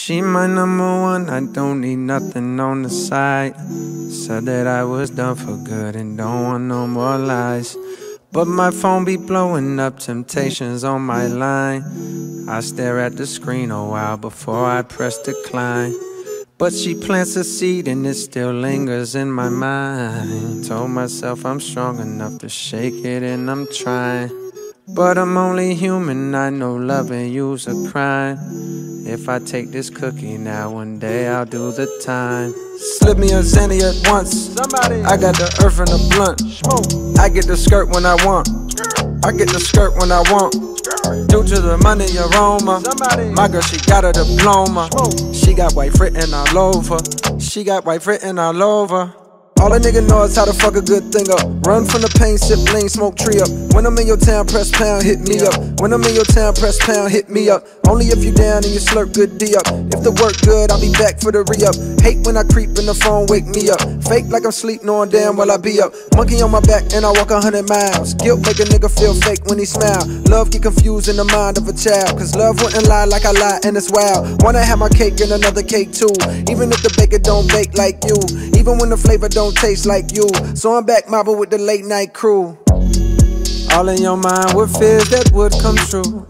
She my number one, I don't need nothing on the side. Said that I was done for good and don't want no more lies. But my phone be blowing up, temptations on my line. I stare at the screen a while before I press decline. But she plants a seed and it still lingers in my mind. Told myself I'm strong enough to shake it and I'm trying. But I'm only human, I know loving you's a crime. If I take this cookie now, one day I'll do the time. Slip me a xanny at once. I got the earth and the blunt. I get the skirt when I want. I get the skirt when I want. Due to the money aroma, my girl, she got a diploma. She got white written all over. She got white written all over. All a nigga know is how to fuck a good thing up. Run from the pain, sip lean, smoke tree up. When I'm in your town, press pound, hit me up. When I'm in your town, press pound, hit me up. Only if you down and you slurp good D up. If the work good, I'll be back for the re-up. Hate when I creep in the phone, wake me up. Fake like I'm sleep, knowing damn well I be up. Monkey on my back and I walk 100 miles. Guilt make a nigga feel fake when he smile. Love get confused in the mind of a child. Cause love wouldn't lie like I lie and it's wild. Wanna have my cake and another cake too. Even if the baker don't bake like you. Even when the flavor don't taste like you. So I'm back mobbing with the late night crew. All in your mind with fears that would come true.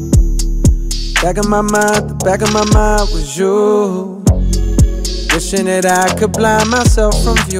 Back in my mind, the back of my mind was you. Wishing that I could blind myself from view.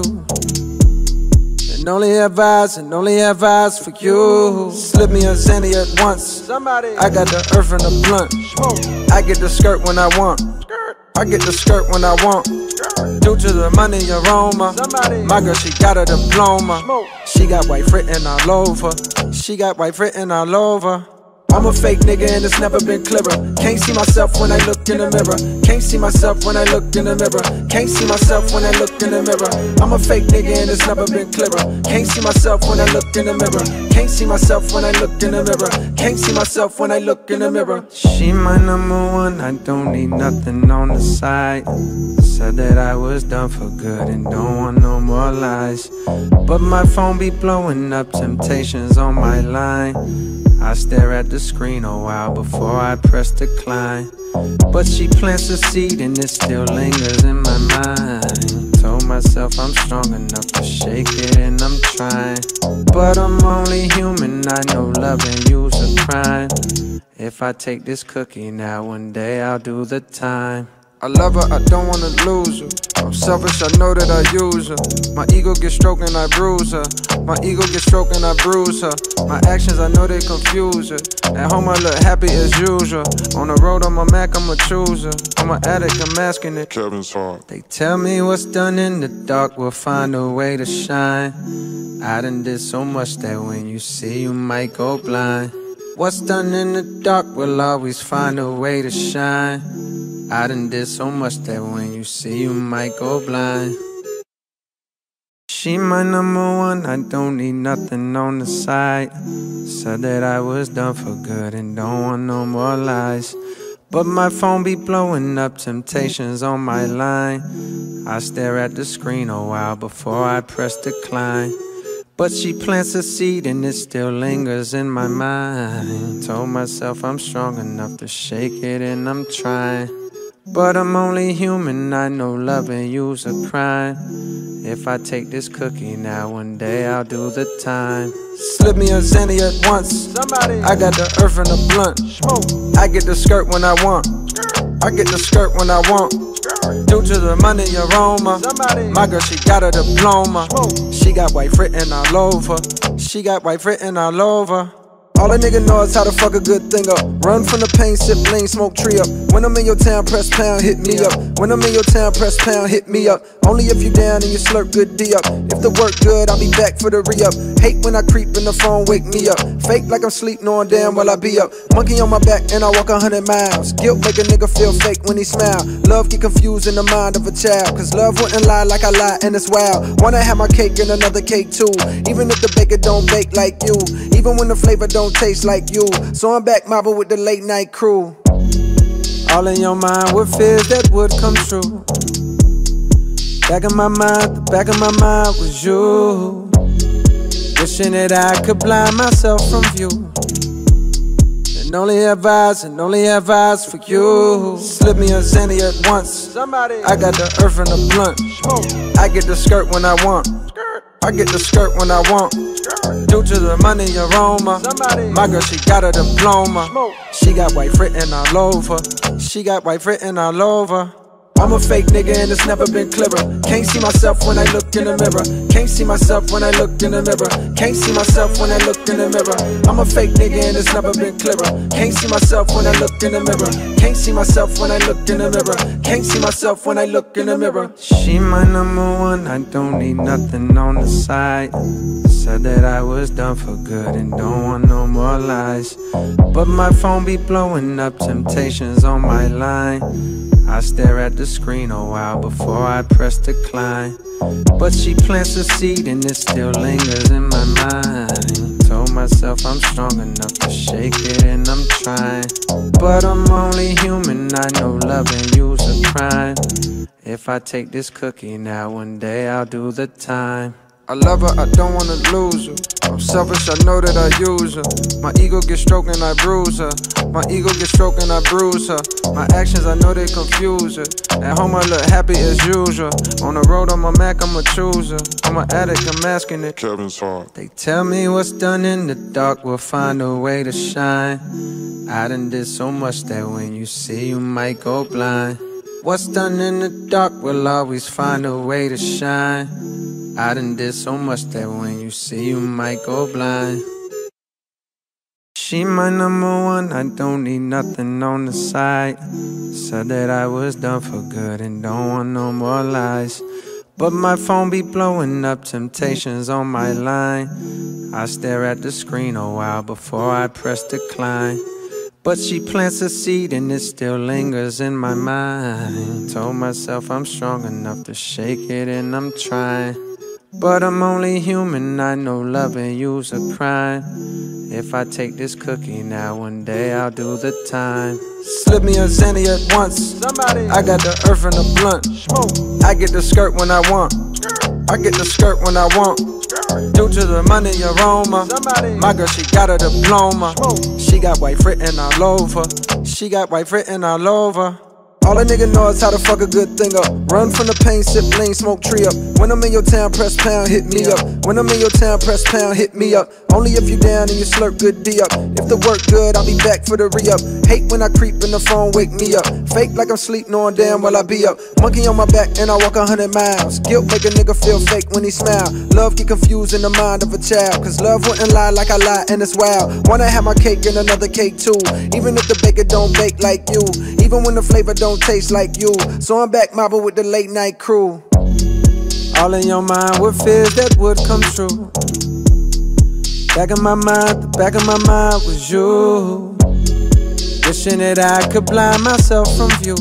And only have eyes for you. Slip me a xanny at once. I got the earth and the blunt. I get the skirt when I want. I get the skirt when I want. Due to the money aroma, my girl, she got a diploma. She got white written all over. She got white written all over. I'm a fake nigga and it's never been clearer. Can't see myself when I look in the mirror. Can't see myself when I look in the mirror. Can't see myself when I look in the mirror. I'm a fake nigga and it's never been clearer. Can't see myself when I look in the mirror. Can't see myself when I look in the mirror. Can't see myself when I look in the mirror. She my number one, I don't need nothing on the side. Said that I was done for good and don't want no more lies. But my phone be blowing up, temptations on my line. I stare at the screen a while before I press decline. But she plants a seed and it still lingers in my mind. Told myself I'm strong enough to shake it and I'm trying. But I'm only human, I know loving you's a crime. If I take this cookie now, one day I'll do the time. I love her, I don't wanna lose her. I'm selfish, I know that I use her. My ego gets stroked and I bruise her. My ego gets stroked and I bruise her. My actions, I know they confuse her. At home I look happy as usual. On the road I'm a Mac, I'm a chooser. I'm an addict, I'm asking it. Kevin's heart. They tell me what's done in the dark will find a way to shine. I done did so much that when you see you might go blind. What's done in the dark will always find a way to shine. I done did so much that when you see you might go blind. She my number one, I don't need nothing on the side. Said that I was done for good and don't want no more lies. But my phone be blowing up, temptations on my line. I stare at the screen a while before I press decline. But she plants a seed and it still lingers in my mind. Told myself I'm strong enough to shake it and I'm trying. But I'm only human, I know loving you's a crime. If I take this cookie now, one day I'll do the time. Slip me a xanny at once. I got the earth and the blunt. I get the skirt when I want. I get the skirt when I want. Due to the money aroma, my girl, she got a diploma. She got white written all over. She got white written all over. All a nigga know is how to fuck a good thing up. Run from the pain, sip lean, smoke tree up. When I'm in your town, press pound, hit me up. When I'm in your town, press pound, hit me up. Only if you down and you slurp good D up. If the work good, I'll be back for the re-up. Hate when I creep in the phone, wake me up. Fake like I'm sleep, knowing damn well I be up. Monkey on my back and I walk 100 miles. Guilt make a nigga feel fake when he smile. Love get confused in the mind of a child. Cause love wouldn't lie like I lie and it's wild. Wanna have my cake and another cake too. Even if the baker don't bake like you. Even when the flavor don't taste like you. So I'm back mobbing with the late night crew. All in your mind with fears that would come true. Back in my mind, the back of my mind was you. Wishing that I could blind myself from view. And only have eyes for you. Slip me a xanny at once. I got the earth and the blunt. I get the skirt when I want. I get the skirt when I want. Due to the money aroma, my girl, she got a diploma. She got white written all over. She got white written all over. I'm a fake nigga and it's never been clearer. Can't see myself when I look in the mirror. Can't see myself when I look in the mirror. Can't see myself when I look in the mirror. I'm a fake nigga and it's never been clearer. Can't see myself when I look in the mirror. Can't see myself when I look in the mirror. Can't see myself when I look in the mirror. She my number one, I don't need nothing on the side. Said that I was done for good and don't want no more lies. But my phone be blowing up temptations on my line. I stare at the screen a while before I press decline. But she plants a seed and it still lingers in my mind. Told myself I'm strong enough to shake it and I'm trying. But I'm only human, I know loving you's a crime. If I take this cookie now, one day I'll do the time. I love her, I don't wanna lose her. I'm selfish, I know that I use her. My ego gets stroked and I bruise her. My ego gets stroked and I bruise her. My actions, I know they confuse her. At home, I look happy as usual. On the road, I'm a Mac, I'm a chooser. I'm an addict, I'm asking it. Kevin's heart. They tell me what's done in the dark will find a way to shine. I done did so much that when you see, you might go blind. What's done in the dark will always find a way to shine. I done did so much that when you see, you might go blind. She my number one, I don't need nothing on the side. Said that I was done for good and don't want no more lies. But my phone be blowing up temptations on my line. I stare at the screen a while before I press decline. But she plants a seed and it still lingers in my mind. Told myself I'm strong enough to shake it and I'm trying. But I'm only human, I know loving you's a crime. If I take this cookie now, one day I'll do the time. Slip me a xanny at once. I got the earth and the blunt. I get the skirt when I want. I get the skirt when I want. Due to the money aroma, my girl, she got a diploma. She got white written all over. She got white written all over. All a nigga know is how to fuck a good thing up. Run from the pain, sip lean, smoke tree up. When I'm in your town, press pound, hit me up. When I'm in your town, press pound, hit me up. Only if you down and you slurp good D up. If the work good, I'll be back for the re-up. Hate when I creep in the phone, wake me up. Fake like I'm sleep, knowing damn well I be up. Monkey on my back and I walk 100 miles. Guilt make a nigga feel fake when he smile. Love get confused in the mind of a child. Cause love wouldn't lie like I lie and it's wild. Wanna have my cake and another cake too. Even if the baker don't bake like you. Even when the flavor don't taste like you. So I'm back mobbing with the late night crew. All in your mind with fears that would come true. Back of my mind, the back of my mind was you. Wishing that I could blind myself from view.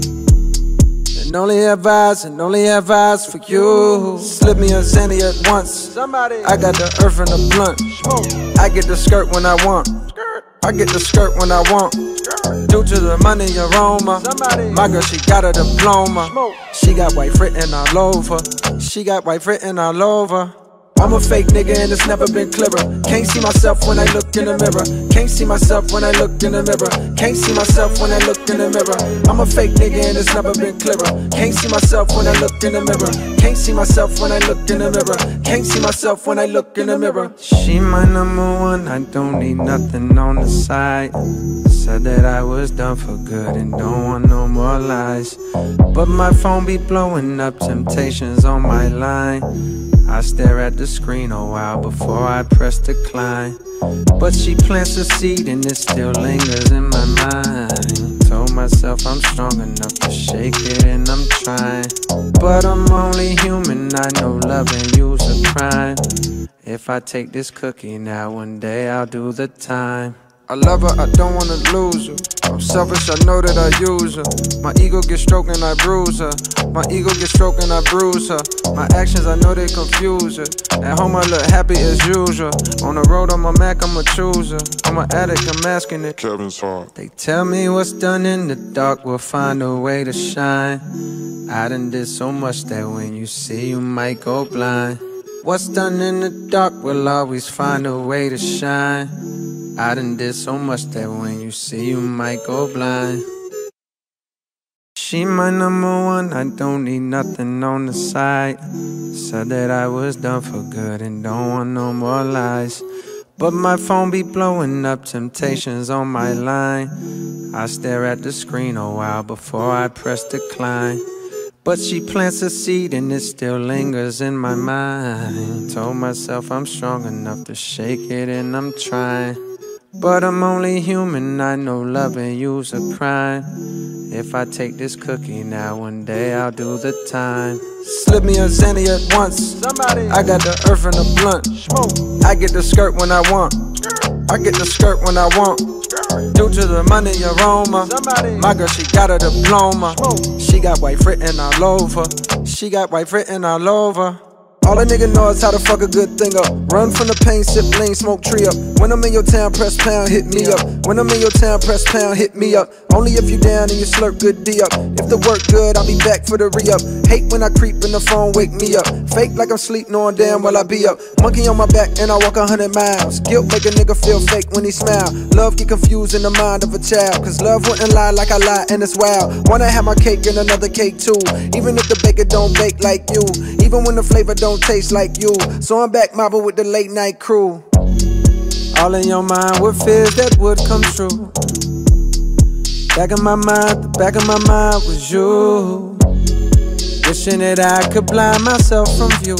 And only have eyes for you. Slip me a xanny at once. I got the earth and the blunt. I get the skirt when I want. I get the skirt when I want. Due to the money aroma, my girl, she got a diploma. She got white written all over. She got white written all over. I'm a fake nigga and it's never been clearer. Can't see myself when I look in the mirror. Can't see myself when I look in the mirror. Can't see myself when I look in the mirror. I'm a fake nigga and it's never been clearer. Can't see myself when I look in the mirror. Can't see myself when I look in the mirror. Can't see myself when I look in the mirror. She my number one, I don't need nothing on the side. Said that I was done for good and don't want no more lies. But my phone be blowing up temptations on my line. I stare at the screen a while before I press decline. But she plants a seed and it still lingers in my mind. Told myself I'm strong enough to shake it and I'm trying. But I'm only human, I know loving you's a crime. If I take this cookie now, one day I'll do the time. I love her, I don't wanna lose her. I'm selfish, I know that I use her. My ego gets stroked and I bruise her. My ego gets stroked and I bruise her. My actions, I know they confuse her. At home, I look happy as usual. On the road, I'm a Mac, I'm a chooser. I'm an addict, I'm asking it. Kevin's heart. They tell me what's done in the dark will find a way to shine. I done did so much that when you see, you might go blind. What's done in the dark will always find a way to shine. I done did so much that when you see you might go blind. She my number one, I don't need nothing on the side. Said that I was done for good and don't want no more lies. But my phone be blowing up, temptations on my line. I stare at the screen a while before I press decline. But she plants a seed and it still lingers in my mind. Told myself I'm strong enough to shake it and I'm trying. But I'm only human, I know loving you's a crime. If I take this cookie now, one day I'll do the time. Slip me a xanny at once. I got the earth in the blunt. I get the skirt when I want. I get the skirt when I want. Due to the money aroma, my girl, she got a diploma. She got white written all over. She got white written all over. All a nigga know is how to fuck a good thing up. Run from the pain, sip lean, smoke tree up. When I'm in your town, press pound, hit me up. When I'm in your town, press pound, hit me up. Only if you down and you slurp good D up. If the work good, I'll be back for the re-up. Hate when I creep in the phone, wake me up. Fake like I'm sleep, knowing damn well I be up. Monkey on my back and I walk 100 miles. Guilt make a nigga feel fake when he smile. Love get confused in the mind of a child. Cause love wouldn't lie like I lie and it's wild. Wanna have my cake and another cake too. Even if the baker don't bake like you. Even when the flavor don't taste like you. So I'm back mobbing with the late night crew. All in your mind with fears that would come true. Back in my mind, the back of my mind was you. Wishing that I could blind myself from view.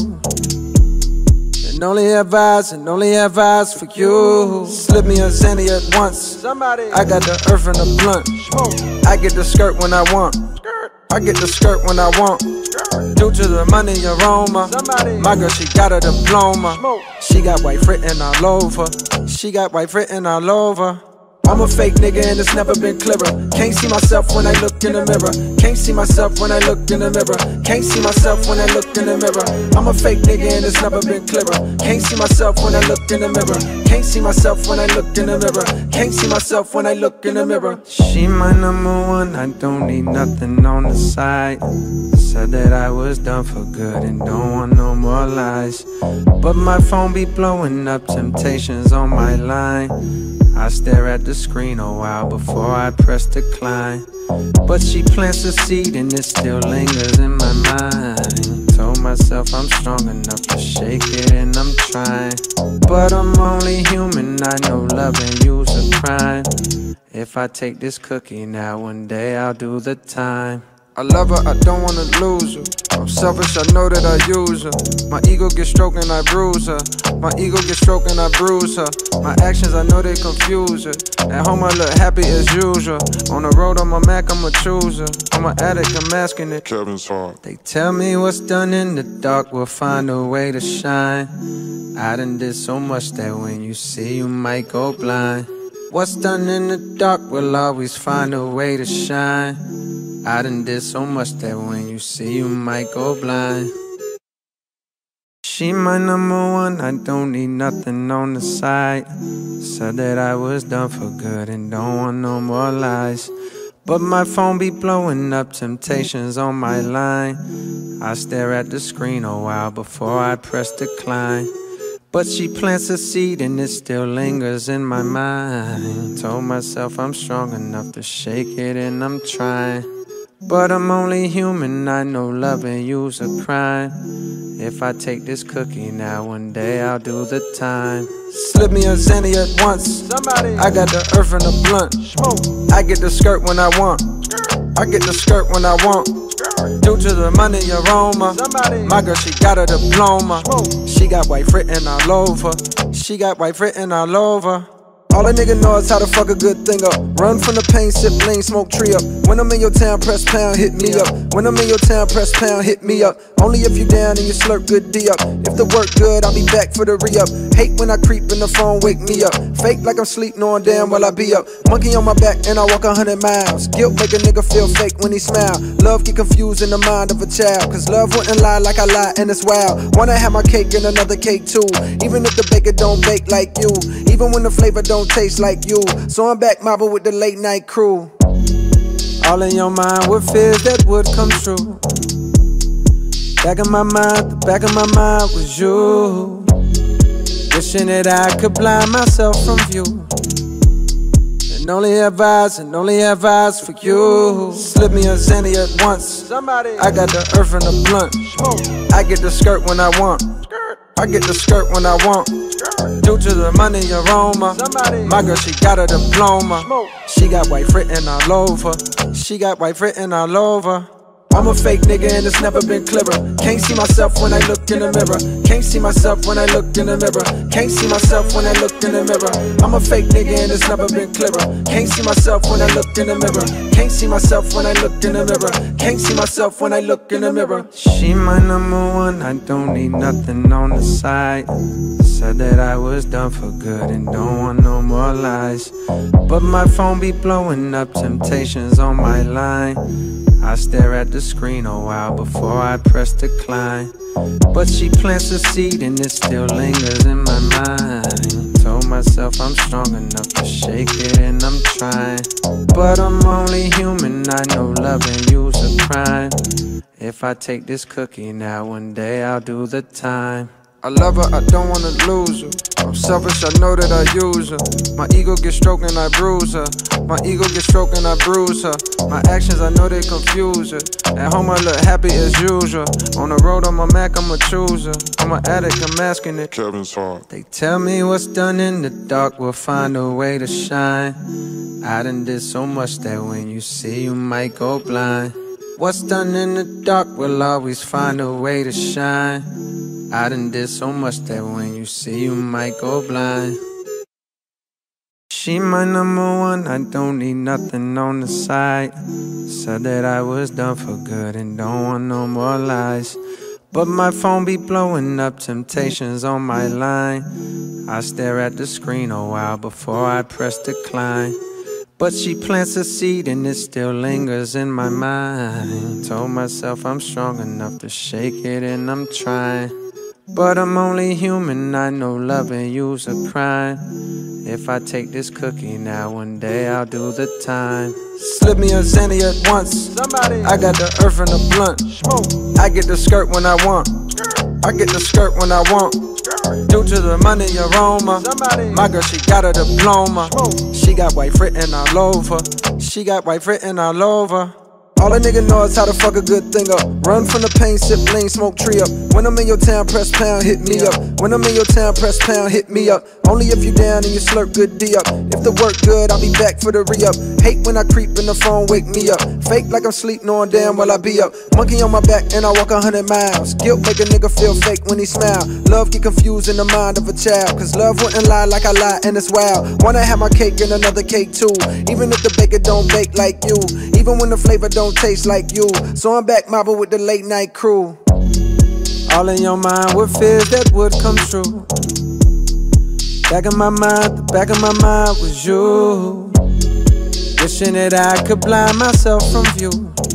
And only have eyes for you. Slip me a xanny at once. I got the earth in the blunt. I get the skirt when I want. I get the skirt when I want. Due to the money aroma, my girl, she got a diploma. She got white written all over. She got white written all over. I'm a fake nigga and it's never been clearer. Can't see myself when I look in the mirror. Can't see myself when I look in the mirror. Can't see myself when I look in the mirror. I'm a fake nigga and it's never been clearer. Can't see myself when I look in the mirror. Can't see myself when I look in the mirror. Can't see myself when I look in the mirror. She my number one, I don't need nothing on the side. Said that I was done for good and don't want no more lies. But my phone be blowing up, temptations on my line. I stare at the screen a while before I press decline. But she plants a seed and it still lingers in my mind. Told myself I'm strong enough to shake it and I'm trying. But I'm only human, I know loving you's a crime. If I take this cookie now, one day I'll do the time. I love her, I don't wanna lose her. I'm selfish, I know that I use her. My ego gets stroked and I bruise her. My ego gets stroked and I bruise her. My actions, I know they confuse her. At home I look happy as usual. On the road I'm a Mac, I'm a chooser. I'm an addict, I'm asking it. Kevin's heart. They tell me what's done in the dark will find a way to shine. I done did so much that when you see you might go blind. What's done in the dark will always find a way to shine. I done did so much that when you see you might go blind. She my number one, I don't need nothing on the side. Said that I was done for good and don't want no more lies. But my phone be blowing up, temptations on my line. I stare at the screen a while before I press decline. But she plants a seed and it still lingers in my mind. Told myself I'm strong enough to shake it and I'm trying. But I'm only human, I know loving you's a crime. If I take this cookie now, one day I'll do the time. Slip me a xanny at once. I got the earth in the blunt. I get the skirt when I want. I get the skirt when I want. Due to the money aroma, my girl, she got a diploma. She got white written all over. She got white written all over. All a nigga know is how to fuck a good thing up. Run from the pain, sip lean, smoke tree up. When I'm in your town, press pound, hit me up. When I'm in your town, press pound, hit me up. Only if you down and you slurp good D up. If the work good, I'll be back for the re-up. Hate when I creep in the phone, wake me up. Fake like I'm sleep, knowing damn well I be up. Monkey on my back and I walk 100 miles. Guilt make a nigga feel fake when he smile. Love get confused in the mind of a child. Cause love wouldn't lie like I lie and it's wild. Wanna have my cake and another cake too. Even if the baker don't bake like you. Even when the flavor don't taste like you. So I'm back mobbing with the late night crew. All in your mind with fears that would come true. Back in my mind, the back of my mind was you. Wishing that I could blind myself from view, and only have eyes for you. Slip me a xanny at once. I got the earth and the blunt. I get the skirt when I want. I get the skirt when I want. Due to the money aroma, my girl, she got a diploma. She got white written all over. She got white written all over. I'm a fake nigga and it's never been clearer. Can't see myself when I look in the mirror. Can't see myself when I look in the mirror. Can't see myself when I look in the mirror. I'm a fake nigga and it's never been clearer. Can't see myself when I look in the mirror. Can't see myself when I look in the mirror. Can't see myself when I look in the mirror. She my number one, I don't need nothing on the side. Said that I was done for good and don't want no more lies. But my phone be blowing up temptations on my line. I stare at the screen a while before I press decline. But she plants a seed and it still lingers in my mind. Told myself I'm strong enough to shake it and I'm trying. But I'm only human, I know loving you's a crime. If I take this cookie now, one day I'll do the time. I love her, I don't wanna lose her. I'm selfish, I know that I use her. My ego gets stroked and I bruise her. My ego gets stroked and I bruise her. My actions, I know they confuse her. At home, I look happy as usual. On the road, I'm a Mac, I'm a chooser. I'm an addict, I'm asking it. Kevin's heart. They tell me what's done in the dark will find a way to shine. I done did so much that when you see, you might go blind. What's done in the dark will always find a way to shine. I done did so much that when you see, you might go blind. She my number one, I don't need nothing on the side. Said that I was done for good and don't want no more lies. But my phone be blowing up temptations on my line. I stare at the screen a while before I press decline. But she plants a seed and it still lingers in my mind. Told myself I'm strong enough to shake it and I'm trying. But I'm only human, I know loving you's a crime. If I take this cookie now, one day I'll do the time. Slip me a xanny at once. I got the earth and the blunt. I get the skirt when I want. I get the skirt when I want. Due to the money aroma, my girl, she got a diploma. She got white written all over. She got white written all over. All a nigga know is how to fuck a good thing up. Run from the pain, sip lean, smoke tree up. When I'm in your town, press pound, hit me up. When I'm in your town, press pound, hit me up. Only if you down and you slurp good D up. If the work good, I'll be back for the re-up. Hate when I creep in the phone, wake me up. Fake like I'm sleep, knowing damn well I be up. Monkey on my back and I walk 100 miles. Guilt make a nigga feel fake when he smile. Love get confused in the mind of a child. Cause love wouldn't lie like I lie and it's wild. Wanna have my cake and another cake too. Even if the baker don't bake like you. Even when the flavor don't taste like you. So I'm back mobbing with the late night crew. All in your mind with fears that would come true. Back of my mind, the back of my mind was you. Wishing that I could blind myself from view,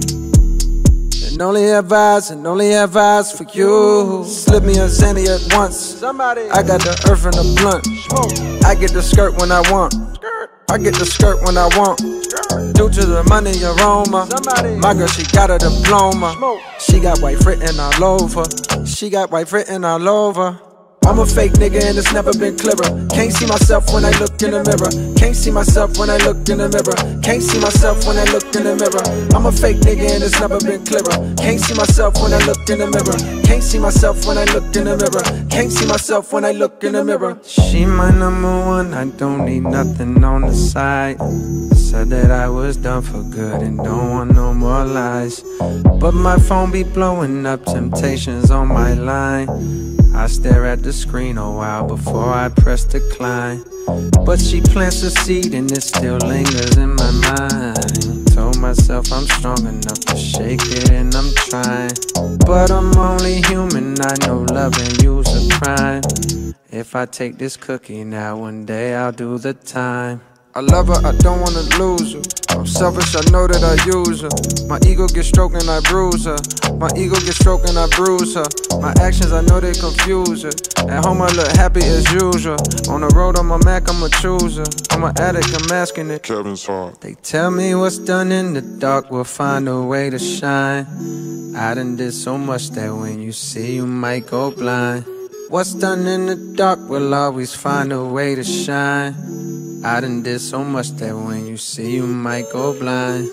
and only have eyes for you. Slip me a xanny at once. I got the earth and the blunt. I get the skirt when I want. I get the skirt when I want. Due to the money aroma, my girl, she got a diploma. She got white written all over. She got white written all over. I'm a fake nigga and it's never been clearer. Can't see myself when I look in the mirror. Can't see myself when I look in the mirror. Can't see myself when I look in the mirror. I'm a fake nigga and it's never been clearer. Can't see myself when I look in the mirror. Can't see myself when I look in the mirror. Can't see myself when I look in the mirror. She my number one, I don't need nothing on the side. Said that I was done for good and don't want no more lies. But my phone be blowing up temptations on my line. I stare at the screen a while before I press decline. But she plants a seed and it still lingers in my mind. Told myself I'm strong enough to shake it and I'm trying. But I'm only human, I know loving you's a crime. If I take this cookie now, one day I'll do the time. I love her, I don't wanna lose her. I'm selfish, I know that I use her. My ego gets stroked and I bruise her. My ego gets stroked and I bruise her. My actions, I know they confuse her. At home, I look happy as usual. On the road, I'm a Mac, I'm a chooser. I'm an addict, I'm asking it. Kevin's heart. They tell me what's done in the dark will find a way to shine. I done did so much that when you see, you might go blind. What's done in the dark will always find a way to shine. I done did so much that when you see you might go blind.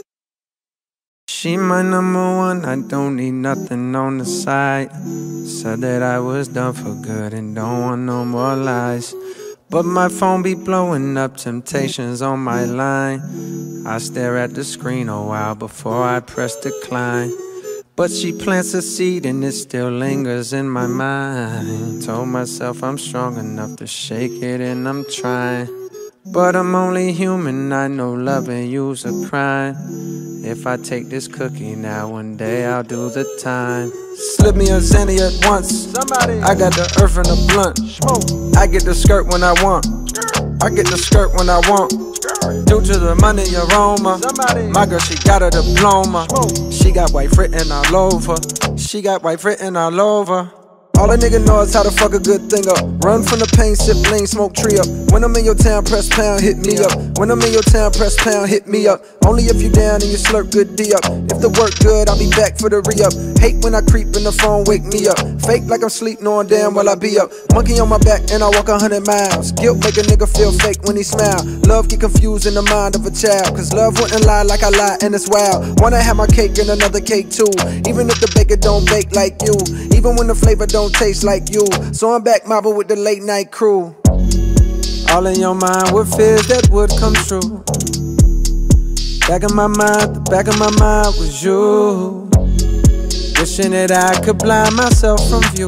She my number one, I don't need nothing on the side. Said that I was done for good and don't want no more lies. But my phone be blowing up temptations on my line. I stare at the screen a while before I press decline. But she plants a seed and it still lingers in my mind. Told myself I'm strong enough to shake it and I'm trying. But I'm only human, I know loving you's a crime. If I take this cookie now, one day I'll do the time. Slip me a xanny at once. I got the earth in a blunt. I get the skirt when I want. I get the skirt when I want. Due to the money aroma, my girl, she got a diploma. She got white written all over. She got white written all over. All a nigga know is how to fuck a good thing up. Run from the pain, sip lean, smoke tree up. When I'm in your town, press pound, hit me up. When I'm in your town, press pound, hit me up. Only if you down and you slurp good D up. If the work good, I'll be back for the re-up. Hate when I creep in the phone, wake me up. Fake like I'm sleep, knowing damn well I be up. Monkey on my back and I walk 100 miles. Guilt make a nigga feel fake when he smile. Love get confused in the mind of a child. Cause love wouldn't lie like I lie and it's wild. Wanna have my cake and another cake too. Even if the baker don't bake like you. Even when the flavor don't taste like you. So I'm back mobbing with the late night crew. All in your mind with fears that would come true. Back in my mind, the back of my mind was you. Wishing that I could blind myself from view.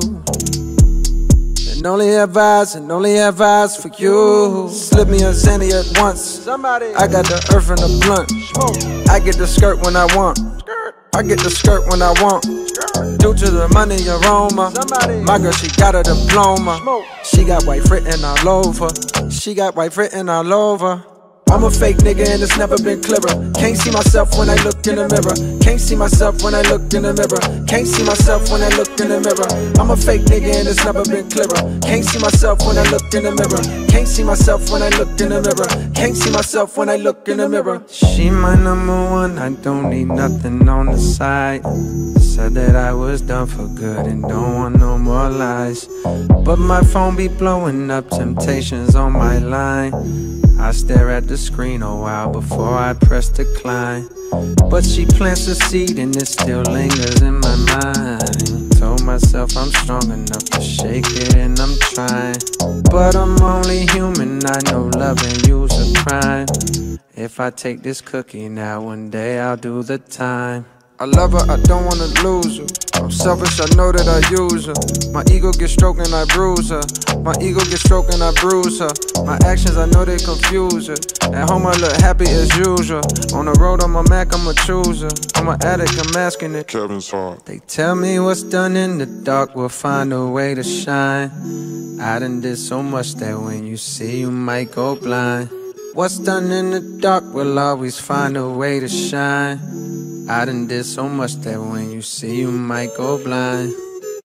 And only have eyes for you. Slip me a xanny at once. I got the earth in a blunt. I get the skirt when I want. I get the skirt when I want. Due to the money aroma, my girl, she got a diploma. She got white written all over. She got white written all over. I'm a fake nigga and it's never been clearer. Can't see myself when I look in the mirror. Can't see myself when I look in the mirror. Can't see myself when I look in the mirror. I'm a fake nigga and it's never been clearer. Can't see myself when I look in the mirror. Can't see myself when I look in the mirror. Can't see myself when I look in the mirror. She my number one, I don't need nothing on the side. Said that I was done for good and don't want no more lies. But my phone be blowing up temptations on my line. I stare at the screen a while before I press decline. But she plants a seed and it still lingers in my mind. Told myself I'm strong enough to shake it and I'm trying. But I'm only human, I know loving you's a crime. If I take this cookie now, one day I'll do the time. I love her, I don't wanna lose her. I'm selfish, I know that I use her. My ego gets stroked and I bruise her. My ego gets stroked and I bruise her. My actions, I know they confuse her. At home I look happy as usual. On the road I'm a Mac, I'm a chooser. I'm an addict, I'm asking it. Kevin's heart. They tell me what's done in the dark will find a way to shine. I done did so much that when you see you might go blind. What's done in the dark will always find a way to shine. I done did so much that when you see you might go blind.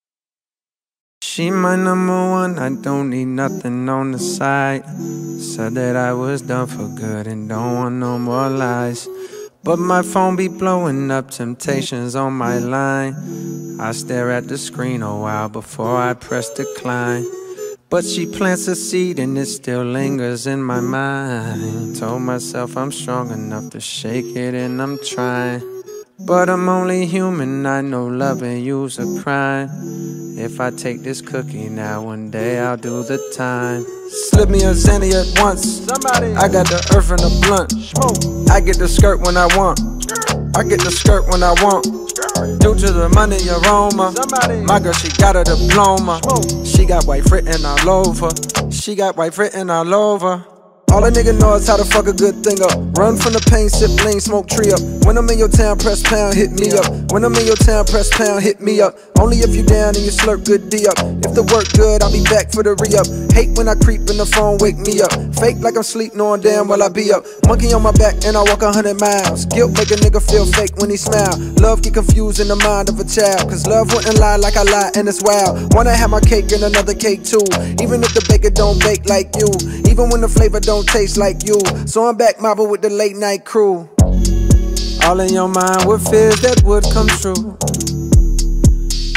She my number one, I don't need nothing on the side. Said that I was done for good and don't want no more lies. But my phone be blowing up temptations on my line. I stare at the screen a while before I press decline. But she plants a seed and it still lingers in my mind. Told myself I'm strong enough to shake it and I'm trying. But I'm only human, I know loving you's a crime. If I take this cookie now, one day I'll do the time. Slip me a xanny at once. I got the earth in a blunt. I get the skirt when I want. I get the skirt when I want. Due to the money aroma, my girl, she got a diploma. She got white written all over. She got white written all over. All a nigga know is how to fuck a good thing up. Run from the pain, sip lean, smoke tree up. When I'm in your town, press pound, hit me up. When I'm in your town, press pound, hit me up. Only if you down and you slurp good D up. If the work good, I'll be back for the re-up. Hate when I creep in the phone, wake me up. Fake like I'm sleep, knowing damn well I be up. Monkey on my back and I walk 100 miles. Guilt make a nigga feel fake when he smile. Love get confused in the mind of a child. Cause love wouldn't lie like I lie and it's wild. Wanna have my cake and another cake too. Even if the baker don't bake like you. Even when the flavor don't taste like you. So I'm back mobbing with the late night crew. All in your mind with fears that would come true.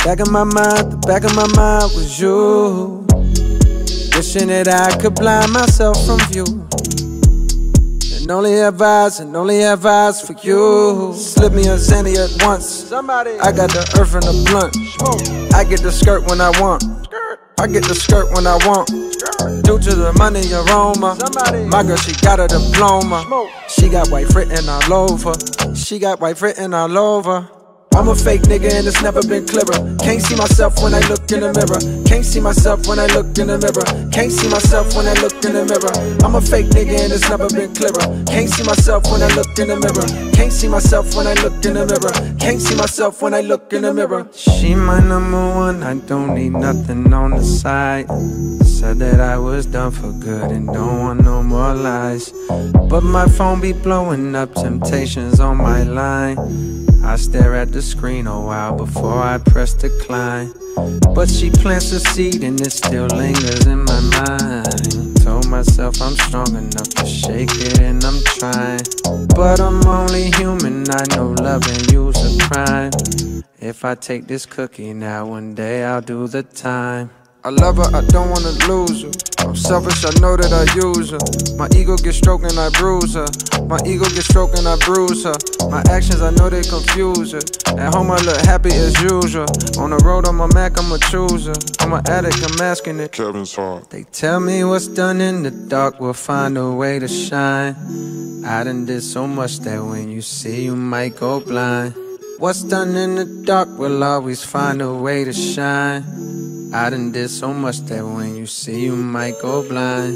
Back of my mind, the back of my mind was you. Wishing that I could blind myself from view, and only have eyes for you. Slip me a xanny at once. I got the earth and the blunt. I get the skirt when I want. I get the skirt when I want. Due to the money aroma, my girl, she got a diploma. She got white written all over. She got white written all over. I'm a fake nigga and it's never been clearer. Can't see myself when I look in the mirror. Can't see myself when I look in the mirror. Can't see myself when I look in the mirror. I'm a fake nigga and it's never been clearer. Can't see myself when I look in the mirror. Can't see myself when I look in the mirror. Can't see myself when I look in the mirror. She my number one, I don't need nothing on the side. Said that I was done for good and don't want no more lies. But my phone be blowing up temptations on my line. I stare at the screen a while before I press decline. But she plants a seed and it still lingers in my mind. Told myself I'm strong enough to shake it and I'm trying. But I'm only human, I know loving you's a crime. If I take this cookie now, one day I'll do the time. I love her, I don't wanna lose her. I'm selfish, I know that I use her. My ego gets stroked and I bruise her. My ego gets stroked and I bruise her. My actions, I know they confuse her. At home, I look happy as usual. On the road, I'm a Mac, I'm a chooser. I'm an addict, I'm asking it. Kevin's heart. They tell me what's done in the dark will find a way to shine. I done did so much that when you see, you might go blind. What's done in the dark will always find a way to shine. I done did so much that when you see, you might go blind.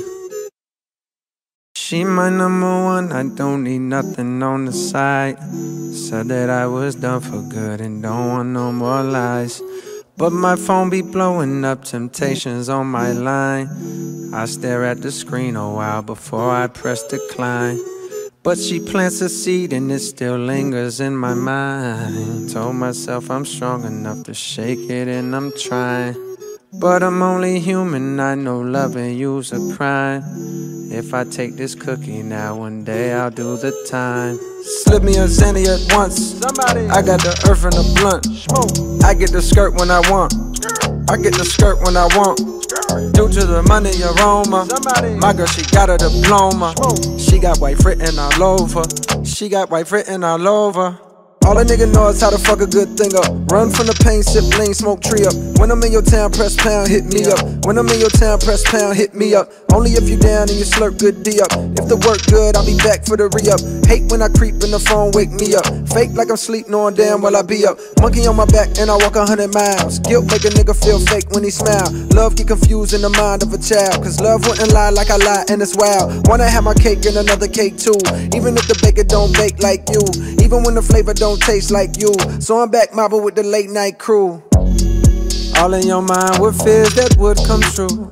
She my number one, I don't need nothing on the side. Said that I was done for good and don't want no more lies. But my phone be blowing up temptations on my line. I stare at the screen a while before I press decline. But she plants a seed and it still lingers in my mind. Told myself I'm strong enough to shake it and I'm trying. But I'm only human, I know loving you's a crime. If I take this cookie now, one day I'll do the time. Slip me a xanny at once. I got the earth and the blunt. I get the skirt when I want. I get the skirt when I want. Due to the money aroma, my girl, she got a diploma. She got white written all over. She got white written all over. All a nigga know is how to fuck a good thing up. Run from the pain, sip lean, smoke tree up. When I'm in your town, press pound, hit me up. When I'm in your town, press pound, hit me up. Only if you down and you slurp good D up. If the work good, I'll be back for the re-up. Hate when I creep in the phone, wake me up. Fake like I'm sleep, knowing damn well I be up. Monkey on my back and I walk 100 miles. Guilt make a nigga feel fake when he smile. Love get confused in the mind of a child. Cause love wouldn't lie like I lie and it's wild. Wanna have my cake and another cake too. Even if the baker don't bake like you. Even when the flavor don't taste like you. So I'm back mobbing with the late night crew. All in your mind with fears that would come true.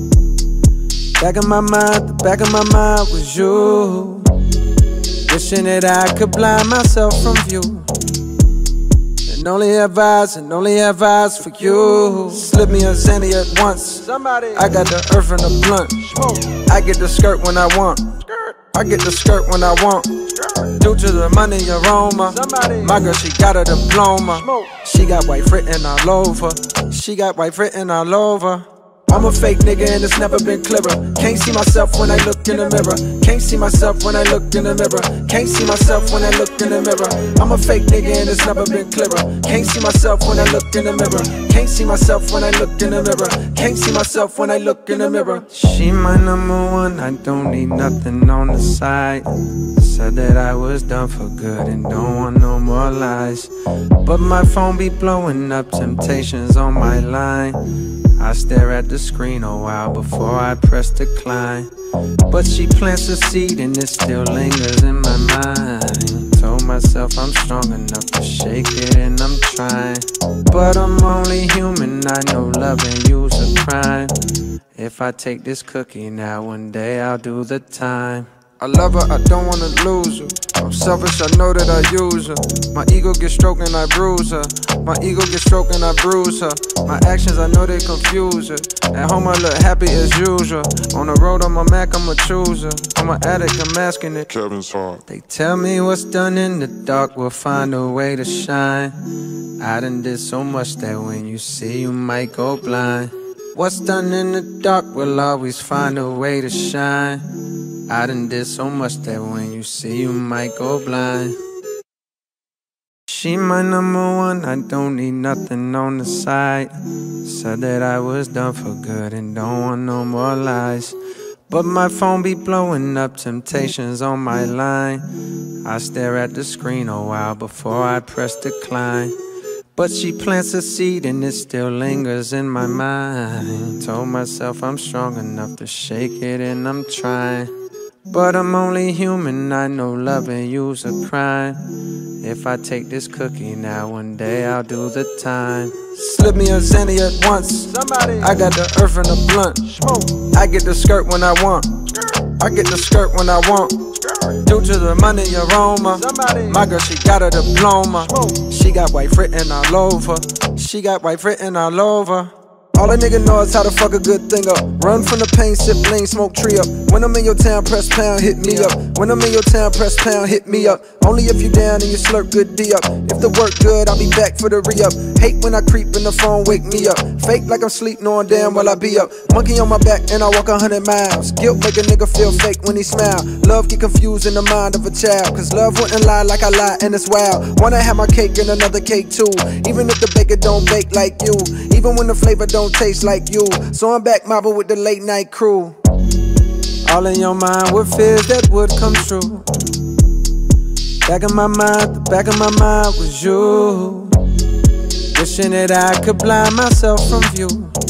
Back of my mind, the back of my mind was you. Wishing that I could blind myself from view, and only have eyes for you. Slip me a xanny at once. I got the earth and the blunt. I get the skirt when I want. I get the skirt when I want. Due to the money aroma, my girl, she got a diploma. She got white written all over. She got white written all over. I'm a fake nigga and it's never been clearer. Can't see myself when I look in the mirror. Can't see myself when I look in the mirror. Can't see myself when I look in the mirror. I'm a fake nigga and it's never been clearer. Can't see myself when I look in the mirror. Can't see myself when I look in the mirror. Can't see myself when I look in the mirror. She my number one, I don't need nothing on the side. Said that I was done for good and don't want no more lies. But my phone be blowing up temptations on my line. I stare at the screen a while before I press decline. But she plants a seed and it still lingers in my mind. Told myself I'm strong enough to shake it and I'm trying. But I'm only human, I know loving you's a crime. If I take this cookie now, one day I'll do the time. I love her, I don't wanna lose her. I'm selfish, I know that I use her. My ego gets stroked and I bruise her. My ego gets stroked and I bruise her. My actions, I know they confuse her. At home, I look happy as usual. On the road, I'm a Mac, I'm a chooser. I'm an addict, I'm asking it. Kevin's heart. They tell me what's done in the dark will find a way to shine. I done did so much that when you see, you might go blind. What's done in the dark will always find a way to shine. I done did so much that when you see, you might go blind. She my number one, I don't need nothing on the side. Said that I was done for good and don't want no more lies. But my phone be blowing up, temptations on my line. I stare at the screen a while before I press decline. But she plants a seed and it still lingers in my mind. Told myself I'm strong enough to shake it and I'm trying. But I'm only human, I know loving you's a crime. If I take this cookie now, one day I'll do the time. Slip me a xanny at once. I got the earth and the blunt. I get the skirt when I want. I get the skirt when I want. Due to the money aroma. My girl, she got a diploma. She got white written all over. She got white written all over. All a nigga know is how to fuck a good thing up. Run from the pain, sip lean, smoke tree up. When I'm in your town, press pound, hit me up. When I'm in your town, press pound, hit me up. Only if you down and you slurp good D up. If the work good, I'll be back for the re-up. Hate when I creep in the phone, wake me up. Fake like I'm sleep, knowing damn well I be up. Monkey on my back and I walk 100 miles. Guilt make a nigga feel fake when he smile. Love get confused in the mind of a child. Cause love wouldn't lie like I lie and it's wild. Wanna have my cake and another cake too. Even if the baker don't bake like you. Even when the flavor don't taste like you. So I'm back mobbing with the late night crew. All in your mind with fears that would come true. Back in my mind, the back of my mind was you. Wishing that I could blind myself from view.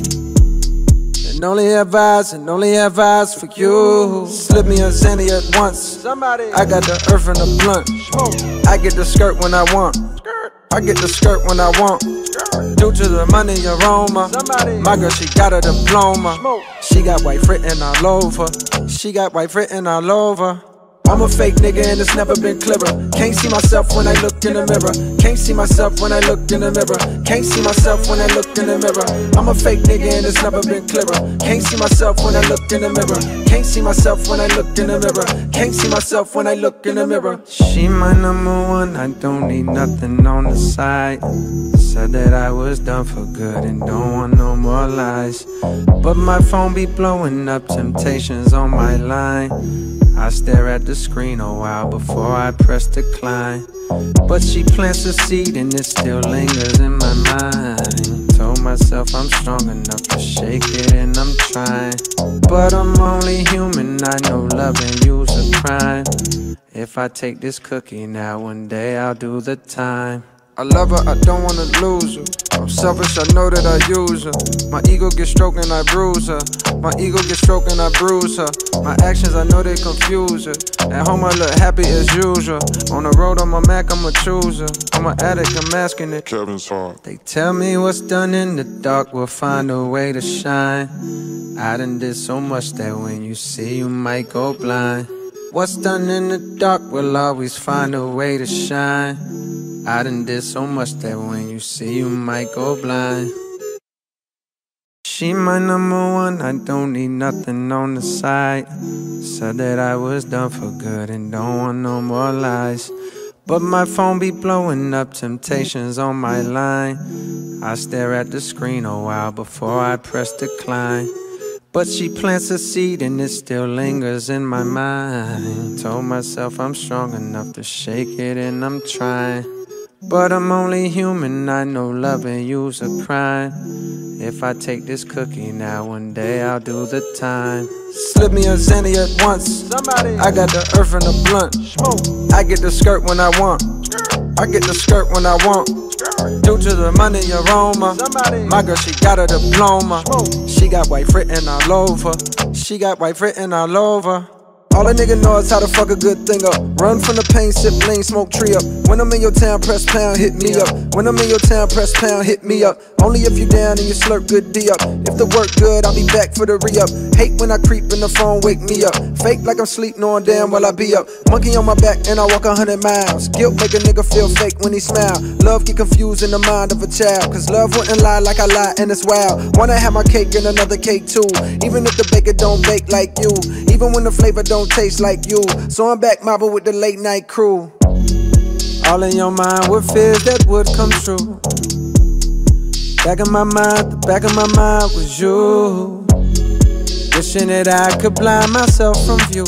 And only have eyes for you. Slip me a xanny at once. I got the earth and the blunt. I get the skirt when I want. I get the skirt when I want. Due to the money aroma. My girl, she got a diploma. She got white written all over. She got white written all over. I'm a fake nigga and it's never been clearer. Can't see myself when I look in the mirror. Can't see myself when I look in the mirror. Can't see myself when I look in the mirror. I'm a fake nigga and it's never been clearer. Can't see myself when I look in the mirror. Can't see myself when I look in the mirror. Can't see myself when I look in the mirror. She my number one, I don't need nothing on the side. Said that I was done for good and don't want no more lies. But my phone be blowing up, temptations on my line. I stare at the screen a while before I press decline. But she plants a seed and it still lingers in my mind. Told myself I'm strong enough to shake it and I'm trying. But I'm only human, I know loving you's a crime. If I take this cookie now, one day I'll do the time. I love her, I don't wanna lose her. I'm selfish, I know that I use her. My ego gets stroked and I bruise her. My ego gets stroked and I bruise her. My actions, I know they confuse her. At home, I look happy as usual. On the road, I'm a Mac, I'm a chooser. I'm an addict, I'm asking it. Kevin's heart. They tell me what's done in the dark will find a way to shine. I done did so much that when you see, you might go blind. What's done in the dark will always find a way to shine. I done did so much that when you see, you might go blind. She my number one, I don't need nothing on the side. Said that I was done for good and don't want no more lies. But my phone be blowing up, temptations on my line. I stare at the screen a while before I press decline. But she plants a seed and it still lingers in my mind. Told myself I'm strong enough to shake it and I'm trying. But I'm only human, I know loving you's a crime. If I take this cookie now, one day I'll do the time. Slip me a xanny at once. I got the earth and the blunt. I get the skirt when I want. I get the skirt when I want. Due to the money aroma. My girl, she got a diploma. She got white written all over. She got white written all over. All a nigga know is how to fuck a good thing up. Run from the pain, sip lean, smoke tree up. When I'm in your town, press pound, hit me up. When I'm in your town, press pound, hit me up. Only if you down and you slurp good D up. If the work good, I'll be back for the re-up. Hate when I creep in the phone, wake me up. Fake like I'm sleep, knowing damn well I be up. Monkey on my back and I walk 100 miles. Guilt make a nigga feel fake when he smile. Love get confused in the mind of a child, cause love wouldn't lie like I lie and it's wild. Wanna have my cake and another cake too, even if the baker don't bake like you, even when the flavor don't taste like you. So I'm back mobbing with the late night crew. All in your mind with fears that would come true. Back in my mind, the back of my mind was you. Wishing that I could blind myself from view,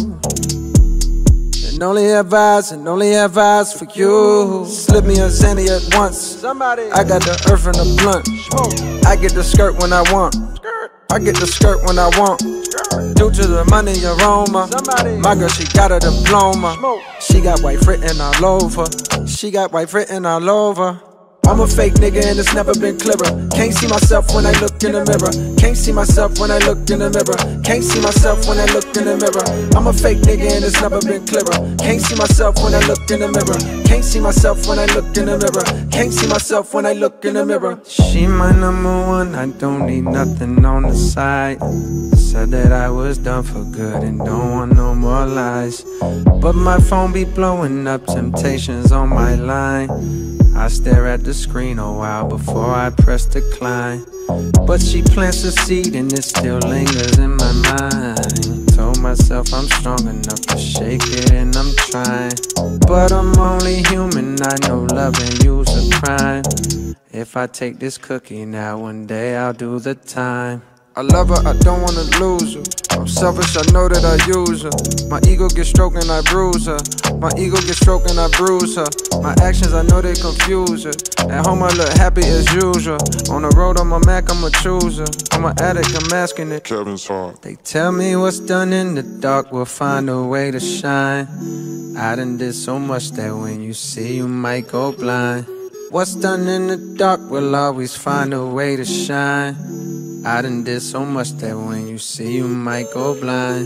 and only have eyes for you. Slip me a xanny at once. I got the earth and the blunt. I get the skirt when I want. I get the skirt when I want. Due to the money aroma, my girl, she got a diploma. She got white written all over. She got white written all over. I'm a fake nigga and it's never been clearer. Can't see myself when I look in the mirror. Can't see myself when I look in the mirror. Can't see myself when I look in the mirror. I'm a fake nigga and it's never been clearer. Can't see myself when I look in the mirror. Can't see myself when I look in the mirror. Can't see myself when I look in the mirror. She my number one, I don't need nothing on the side. Said that I was done for good and don't want no more lies. But my phone be blowing up temptations on my line. I stare at the screen a while before I press decline. But she plants a seed and it still lingers in my mind. Told myself I'm strong enough to shake it and I'm trying. But I'm only human, I know loving you's a crime. If I take this cookie now, one day I'll do the time. I love her, I don't wanna lose her. I'm selfish, I know that I use her. My ego gets stroked and I bruise her. My ego gets stroked and I bruise her. My actions, I know they confuse her. At home, I look happy as usual. On the road, I'm a Mac, I'm a chooser. I'm an addict, I'm asking it. Kevin's heart. They tell me what's done in the dark will find a way to shine. I done did so much that when you see, you might go blind. What's done in the dark will always find a way to shine. I done did so much that when you see, you might go blind.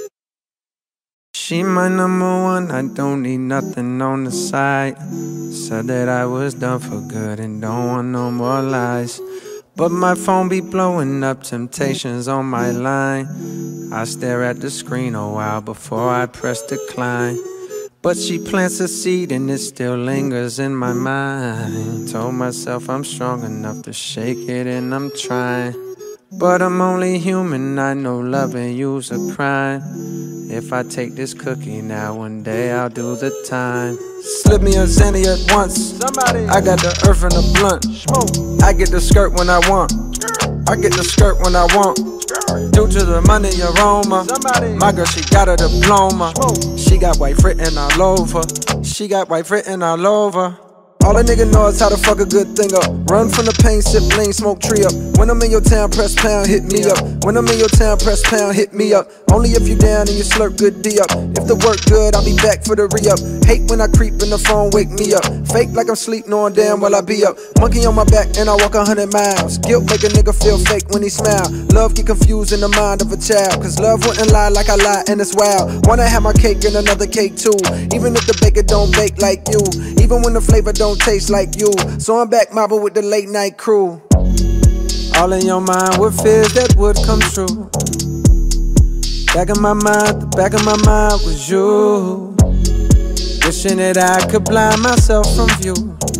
She my number one, I don't need nothing on the side. Said that I was done for good and don't want no more lies. But my phone be blowing up temptations on my line. I stare at the screen a while before I press decline. But she plants a seed and it still lingers in my mind. Told myself I'm strong enough to shake it and I'm trying. But I'm only human, I know loving you's a crime. If I take this cookie now, one day I'll do the time. Slip me a xanny at once. I got the earth and the blunt. I get the skirt when I want. I get the skirt when I want. Due to the money aroma, my girl, she got a diploma. She got white written all over. She got white written all over. All a nigga know is how to fuck a good thing up. Run from the pain, sip lean, smoke tree up. When I'm in your town, press pound, hit me up. When I'm in your town, press pound, hit me up. Only if you down and you slurp good D up. If the work good, I'll be back for the re-up. Hate when I creep in the phone, wake me up. Fake like I'm sleep, knowing damn well I be up. Monkey on my back and I walk 100 miles. Guilt make a nigga feel fake when he smile. Love get confused in the mind of a child, cause love wouldn't lie like I lie and it's wild. Wanna have my cake and another cake too, even if the baker don't bake like you, even when the flavor don't taste like you. So I'm back mobbing with the late night crew. All in your mind with fears that would come true. Back in my mind, the back of my mind was you. Wishing that I could blind myself from view,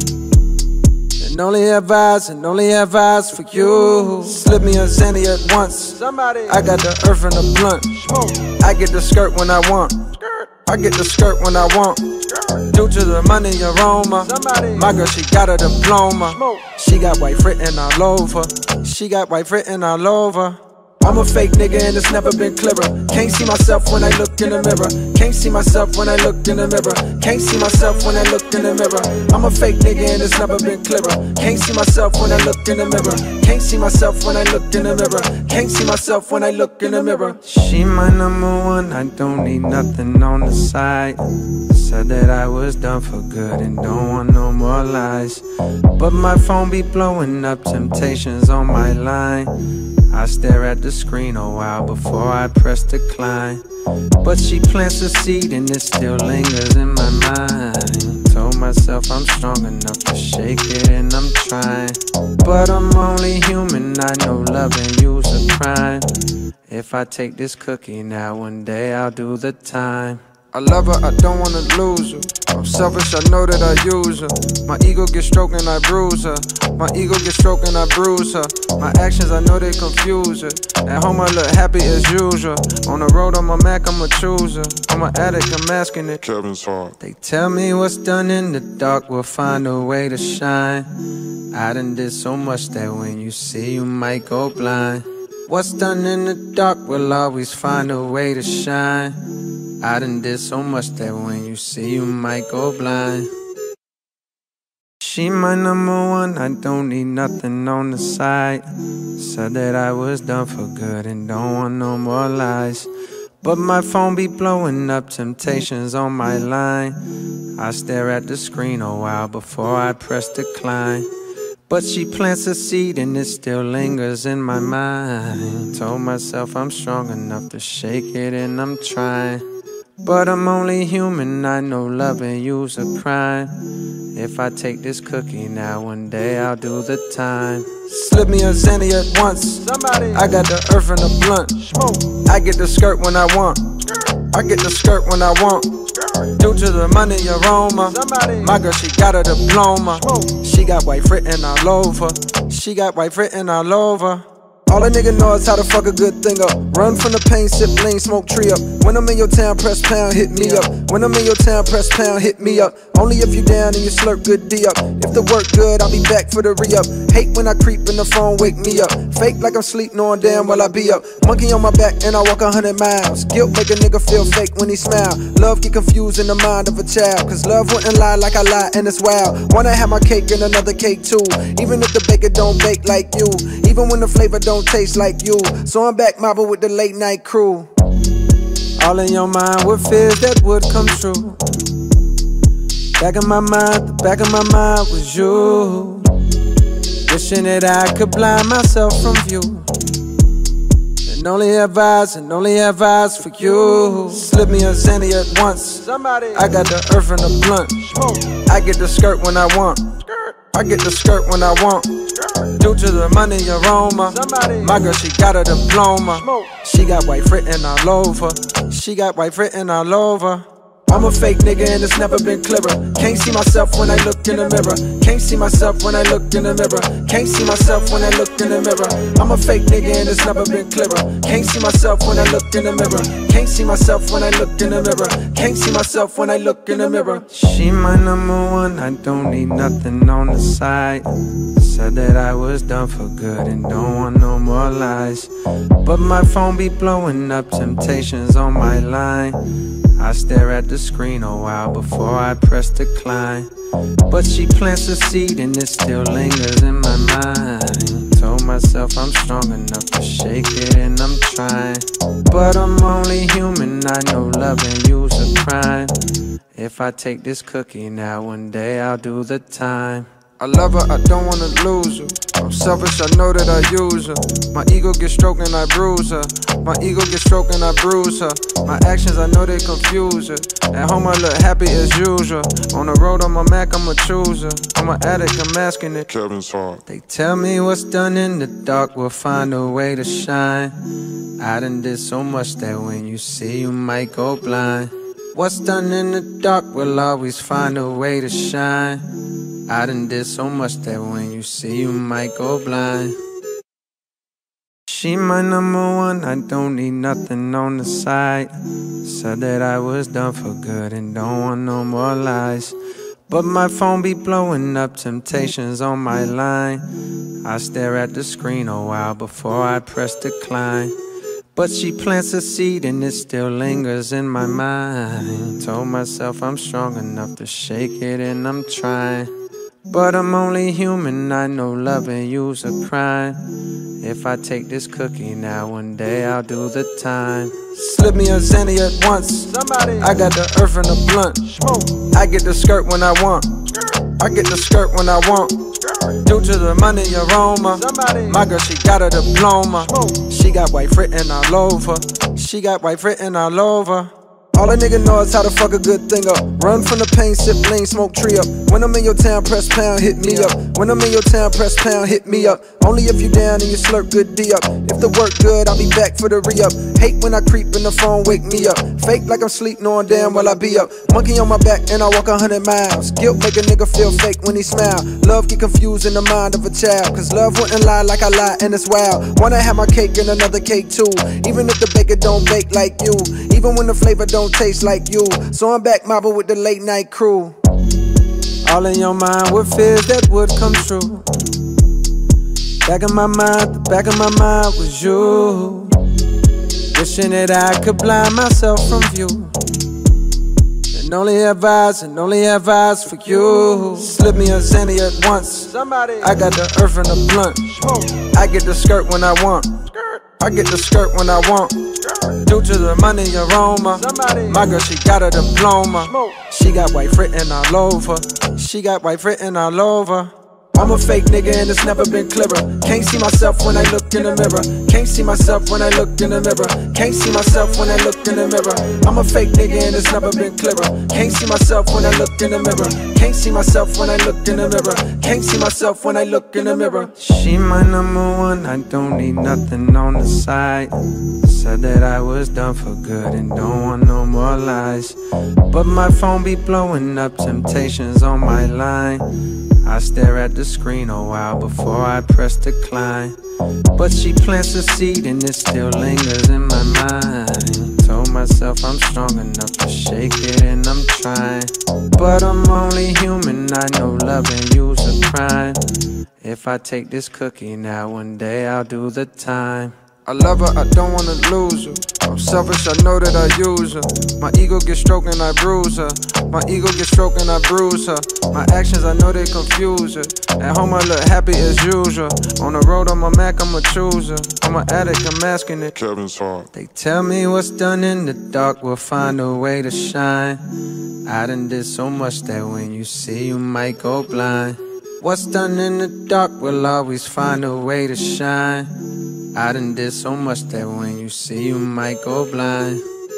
and only have eyes for you. Slip me a xanny at once. I got the earth and the blunt. I get the skirt when I want. I get the skirt when I want. Due to the money aroma, my girl, she got a diploma. She got white written all over. She got white written all over. I'm a fake nigga and it's never been clearer. Can't see myself when I look in the mirror. Can't see myself when I look in the mirror. Can't see myself when I look in the mirror. I'm a fake nigga and it's never been clearer. Can't see myself when I look in the mirror. Can't see myself when I look in the mirror. Can't see myself when I look in the mirror. She my number one, I don't need nothing on the side. Said that I was done for good and don't want no more lies. But my phone be blowing up temptations on my line. I stare at the screen a while before I press decline. But she plants a seed and it still lingers in my mind. Told myself I'm strong enough to shake it and I'm trying. But I'm only human, I know loving you's a crime. If I take this cookie now, one day I'll do the time. I love her, I don't wanna lose her. I'm selfish, I know that I use her. My ego gets stroked and I bruise her. My ego gets stroked and I bruise her. My actions, I know they confuse her. At home I look happy as usual. On the road I'm a Mac, I'm a chooser. I'm an addict, I'm masking it. Kevin's heart. They tell me what's done in the dark will find a way to shine. I done did so much that when you see you might go blind. What's done in the dark will always find a way to shine. I done did so much that when you see you might go blind. She my number one, I don't need nothing on the side. Said that I was done for good and don't want no more lies. But my phone be blowing up, temptations on my line. I stare at the screen a while before I press decline. But she plants a seed and it still lingers in my mind. Told myself I'm strong enough to shake it and I'm trying. But I'm only human, I know loving you's a crime. If I take this cookie now, one day I'll do the time. Slip me a xanny at once. I got the earth and the blunt. I get the skirt when I want. I get the skirt when I want. Due to the money aroma. My girl, she got a diploma. She got white written all over. She got white written all over. All a nigga know is how to fuck a good thing up. Run from the pain, sip lean, smoke tree up. When I'm in your town, press pound, hit me up. When I'm in your town, press pound, hit me up. Only if you down and you slurp good D up. If the work good, I'll be back for the re-up. Hate when I creep in the phone, wake me up. Fake like I'm sleep, knowing damn well I be up. Monkey on my back and I walk 100 miles. Guilt make a nigga feel fake when he smile. Love get confused in the mind of a child. Cause love wouldn't lie like I lie and it's wild. Wanna have my cake and another cake too. Even if the baker don't bake like you. Even when the flavor don't taste like you. So I'm back mobbing with the late night crew. All in your mind with fears that would come true. Back in my mind, the back of my mind was you. Wishing that I could blind myself from view. And only have eyes for you. Slip me a xanny at once. I got the earth and the blunt. I get the skirt when I want. I get the skirt when I want. Due to the money aroma. My girl, she got a diploma. She got white written all over. She got white written all over. I'm a fake nigga and it's never been clearer. Can't see myself when I look in the mirror. Can't see myself when I look in the mirror. Can't see myself when I look in the mirror. I'm a fake nigga and it's never been clearer. Can't see myself when I look in the mirror. Can't see myself when I look in the mirror. Can't see myself when I look in the mirror. She my number one, I don't need nothing on the side. Said that I was done for good and don't want no more lies. But my phone be blowing up, temptations on my line. I stare at the screen a while before I press decline. But she plants a seed and it still lingers in my mind. Told myself I'm strong enough to shake it and I'm trying. But I'm only human, I know loving you's a crime. If I take this cookie now, one day I'll do the time. I love her, I don't wanna lose her. I'm selfish, I know that I use her. My ego gets stroked and I bruise her. My ego gets stroked and I bruise her. My actions, I know they confuse her. At home I look happy as usual. On the road I'm a Mac, I'm a chooser. I'm an addict, I'm masking it. Kevin's heart. They tell me what's done in the dark will find a way to shine. I done did so much that when you see you might go blind. What's done in the dark will always find a way to shine. I done did so much that when you see you might go blind. She my number one, I don't need nothing on the side. Said that I was done for good and don't want no more lies. But my phone be blowing up, temptations on my line. I stare at the screen a while before I press decline. But she plants a seed and it still lingers in my mind. Told myself I'm strong enough to shake it and I'm trying. But I'm only human, I know loving you's a crime. If I take this cookie now, one day I'll do the time. Slip me a xanny at once. I got the earth and the blunt. I get the skirt when I want. I get the skirt when I want. Due to the money aroma. My girl, she got a diploma. She got white written all over. She got white written all over. All a nigga know is how to fuck a good thing up. Run from the pain, sip lean, smoke tree up. When I'm in your town, press pound, hit me up. When I'm in your town, press pound, hit me up. Only if you down and you slurp good D up. If the work good, I'll be back for the re-up. Hate when I creep in the phone, wake me up. Fake like I'm sleep, knowing damn well I be up. Monkey on my back and I walk 100 miles. Guilt make a nigga feel fake when he smile. Love get confused in the mind of a child. Cause love wouldn't lie like I lie and it's wild. Wanna have my cake and another cake too. Even if the baker don't bake like you. Even when the flavor don't taste like you. So I'm back mobbing with the late night crew. All in your mind with fears that would come true. Back in my mind, the back of my mind was you. Wishing that I could blind myself from view. And only have eyes for you. Slip me a xanny at once. I got the earth and the blunt. I get the skirt when I want. I get the skirt when I want. Due to the money aroma. My girl, she got a diploma. She got white written all over. She got white written all over. I'm a fake nigga and it's never been clearer. Can't see myself when I look in the mirror. Can't see myself when I look in the mirror. Can't see myself when I look in the mirror. I'm a fake nigga and it's never been clearer. Can't see myself when I look in the mirror. Can't see myself when I look in the mirror. Can't see myself when I look in the mirror. She my number one, I don't need nothing on the side. Said that I was done for good and don't want no more lies. But my phone be blowing up, temptations on my line. I stare at the screen a while before I press decline. But she plants a seed and it still lingers in my mind. Told myself I'm strong enough to shake it and I'm trying. But I'm only human, I know loving you's a crime. If I take this cookie now, one day I'll do the time. I love her, I don't wanna lose her. I'm selfish, I know that I use her. My ego gets stroked and I bruise her. My ego gets stroked and I bruise her. My actions, I know they confuse her. At home, I look happy as usual. On the road, I'm a Mac, I'm a chooser. I'm an addict, I'm asking it. Kevin's heart. They tell me what's done in the dark will find a way to shine. I done did so much that when you see, you might go blind. What's done in the dark will always find a way to shine. I done did so much that when you see, you might go blind.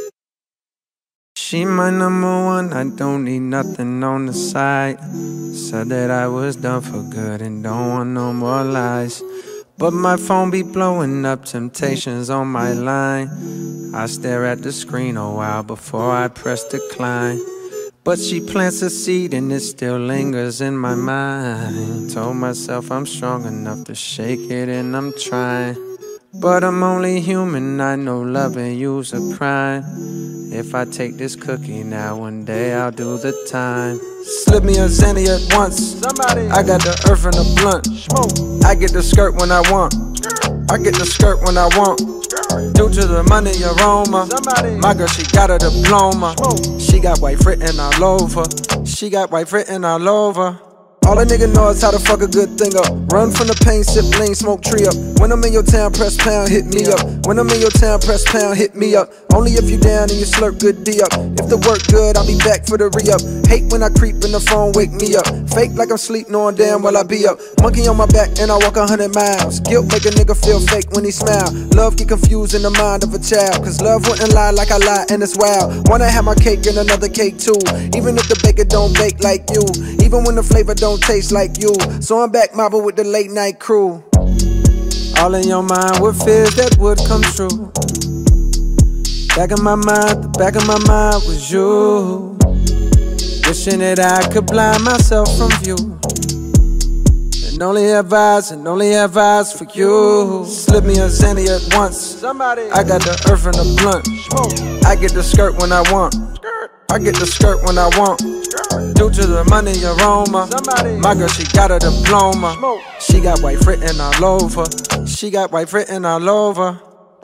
She my number one, I don't need nothing on the side. Said that I was done for good and don't want no more lies. But my phone be blowing up, temptations on my line. I stare at the screen a while before I press decline. But she plants a seed and it still lingers in my mind. Told myself I'm strong enough to shake it and I'm trying. But I'm only human, I know loving you's a crime. If I take this cookie now, one day I'll do the time. Slip me a xanny at once. I got the earth and the blunt. I get the skirt when I want. I get the skirt when I want. Due to the money aroma. My girl, she got a diploma. She got white written all over. She got white written all over. All a nigga know is how to fuck a good thing up. Run from the pain, sip lean, smoke tree up. When I'm in your town, press pound, hit me up. When I'm in your town, press pound, hit me up. Only if you down and you slurp good D up. If the work good, I'll be back for the re-up. Hate when I creep in the phone, wake me up. Fake like I'm sleep, knowing damn well I be up. Monkey on my back and I walk 100 miles. Guilt make a nigga feel fake when he smile. Love get confused in the mind of a child. Cause love wouldn't lie like I lie and it's wild. Wanna have my cake and another cake too. Even if the baker don't bake like you. Even when the flavor don't taste like you. So I'm back mobbing with the late night crew. All in your mind with fears that would come true. Back in my mind, the back of my mind was you. Wishing that I could blind myself from view. And only have eyes for you. Slip me a xanny at once. I got the earth and the blunt. I get the skirt when I want. I get the skirt when I want. Due to the money aroma. My girl, she got a diploma. She got white written all over. She got white written all over.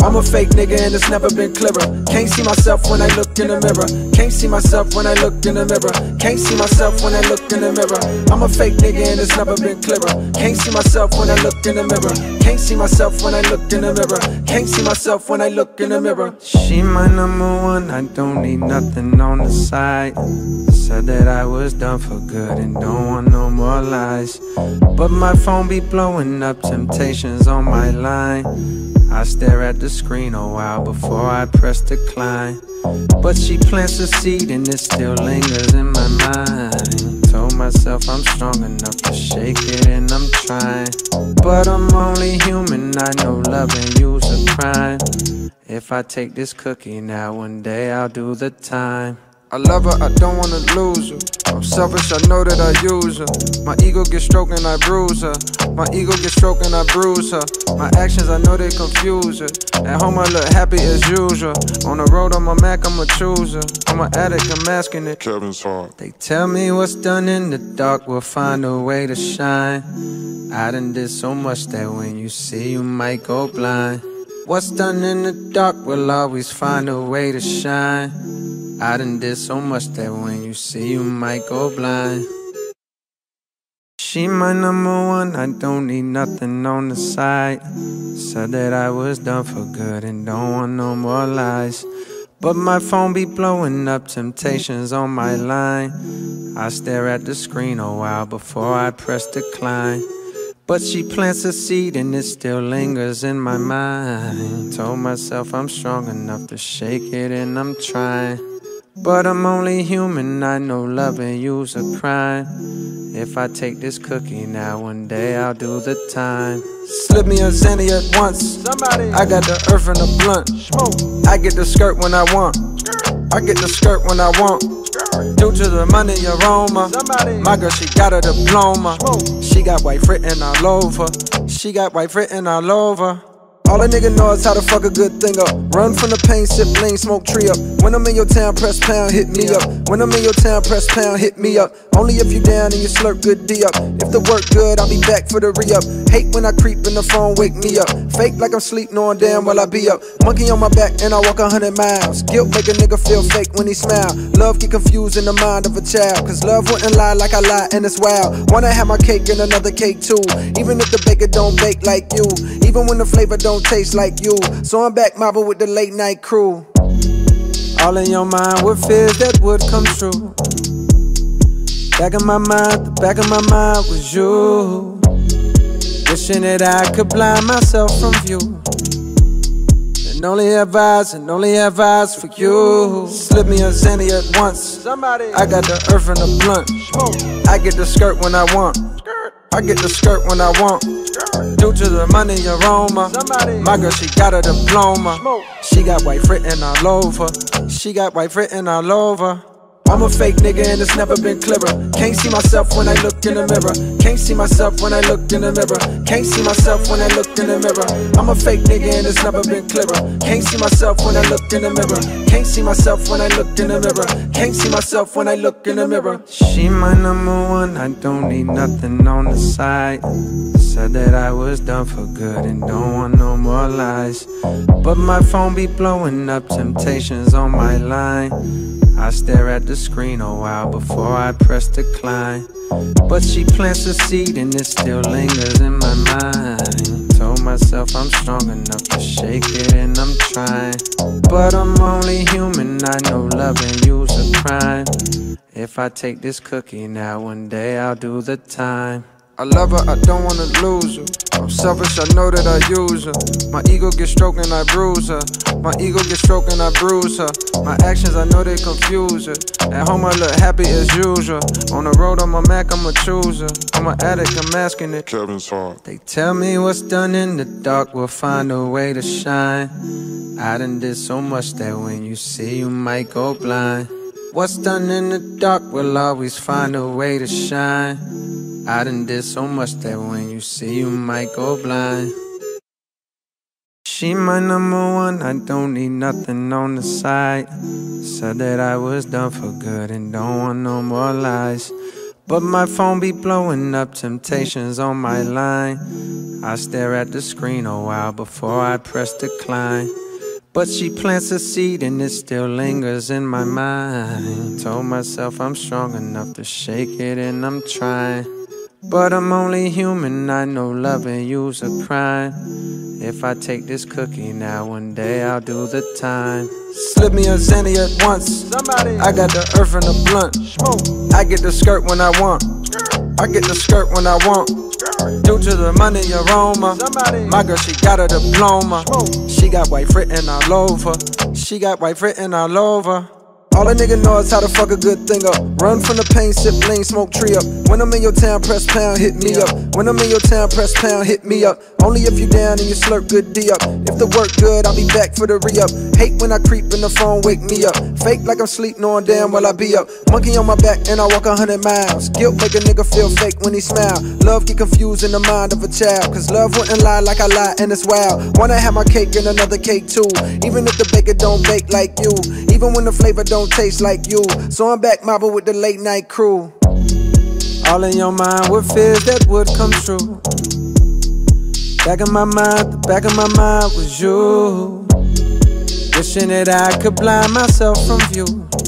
I'm a fake nigga and it's never been clearer. Can't see myself when I look in the mirror. Can't see myself when I look in the mirror. Can't see myself when I look in the mirror. I'm a fake nigga and it's never been clearer. Can't see myself when I look in the mirror. Can't see myself when I look in the mirror. Can't see myself when I look in the mirror. She my number one, I don't need nothing on the side. Said that I was done for good and don't want no more lies. But my phone be blowing up temptations on my line. I stare at the screen a while before I press decline. But she plants a seed and it still lingers in my mind. Told myself I'm strong enough to shake it and I'm trying. But I'm only human, I know loving you's a crime. If I take this cookie now, one day I'll do the time. I love her, I don't wanna lose her. I'm selfish, I know that I use her. My ego gets stroked and I bruise her. My ego gets stroked and I bruise her. My actions, I know they confuse her. At home I look happy as usual. On the road I'm a Mac, I'm a chooser. I'm an addict, I'm masking it. Kevin's heart. They tell me what's done in the dark will find a way to shine. I done did so much that when you see you might go blind. What's done in the dark will always find a way to shine. I done did so much that when you see you might go blind. She my number one, I don't need nothing on the side. Said that I was done for good and don't want no more lies. But my phone be blowing up temptations on my line. I stare at the screen a while before I press decline. But she plants a seed and it still lingers in my mind. Told myself I'm strong enough to shake it and I'm trying. But I'm only human, I know loving you's a crime. If I take this cookie now, one day I'll do the time. Slip me a xanny at once. I got the earth and the blunt. I get the skirt when I want. I get the skirt when I want. Due to the money aroma. My girl, she got a diploma. She got white written all over. She got white written all over. All a nigga know is how to fuck a good thing up. Run from the pain, sip lean, smoke tree up. When I'm in your town, press pound, hit me up. When I'm in your town, press pound, hit me up. Only if you down and you slurp good D up. If the work good, I'll be back for the re-up. Hate when I creep in the phone, wake me up. Fake like I'm sleep, knowing damn well I be up. Monkey on my back and I walk 100 miles. Guilt make a nigga feel fake when he smile. Love get confused in the mind of a child. Cause love wouldn't lie like I lie and it's wild. Wanna have my cake and another cake too. Even if the baker don't bake like you. Even when the flavor don't taste like you. So I'm back mobbing with the late night crew. All in your mind with fears that would come true. Back in my mind, the back of my mind was you. Wishing that I could blind myself from view. And only have eyes for you. Slip me a xanny at once. I got the earth and the blunt. I get the skirt when I want. I get the skirt when I want. Due to the money aroma. My girl, she got a diploma. She got white written all over. She got white written all over. I'm a fake nigga and it's never been clearer. Can't see myself when I look in the mirror. Can't see myself when I look in the mirror. Can't see myself when I look in the mirror. I'm a fake nigga and it's never been clearer. Can't see myself when I look in the mirror. Can't see myself when I look in the mirror. Can't see myself when I look in the mirror. She my number one, I don't need nothing on the side. Said that I was done for good and don't want no more lies. But my phone be blowing up temptations on my line. I stare at the screen a while before I press decline. But she plants a seed and it still lingers in my mind. Told myself I'm strong enough to shake it and I'm trying. But I'm only human, I know loving you's a crime. If I take this cookie now, one day I'll do the time. I love her, I don't wanna lose her. I'm selfish, I know that I use her. My ego gets stroked and I bruise her. My ego gets stroked and I bruise her. My actions, I know they confuse her. At home I look happy as usual. On the road I'm a Mac, I'm a chooser. I'm an addict, I'm masking it. Kevin's heart. They tell me what's done in the dark will find a way to shine. I done did so much that when you see you might go blind. What's done in the dark will always find a way to shine. I done did so much that when you see you might go blind. She my number one, I don't need nothing on the side. Said that I was done for good and don't want no more lies. But my phone be blowing up temptations on my line. I stare at the screen a while before I press decline. But she plants a seed and it still lingers in my mind. Told myself I'm strong enough to shake it and I'm trying. But I'm only human, I know loving you's a crime. If I take this cookie now, one day I'll do the time. Slip me a xanny at once. I got the earth and the blunt. I get the skirt when I want. I get the skirt when I want. Due to the money aroma, my girl, she got a diploma. She got white written all over. She got white written all over. All a nigga know is how to fuck a good thing up. Run from the pain, sip lean, smoke tree up. When I'm in your town, press pound, hit me up. When I'm in your town, press pound, hit me up. Only if you down and you slurp good D up. If the work good, I'll be back for the re-up. Hate when I creep in the phone, wake me up. Fake like I'm sleep, knowing damn well I be up. Monkey on my back and I walk 100 miles. Guilt make a nigga feel fake when he smile. Love get confused in the mind of a child. Cause love wouldn't lie like I lie and it's wild. Wanna have my cake and another cake too. Even if the baker don't bake like you. Even when the flavor don't taste like you. So I'm back mobbing with the late night crew. All in your mind with fears that would come true. Back in my mind, the back of my mind was you. Wishing that I could blind myself from view.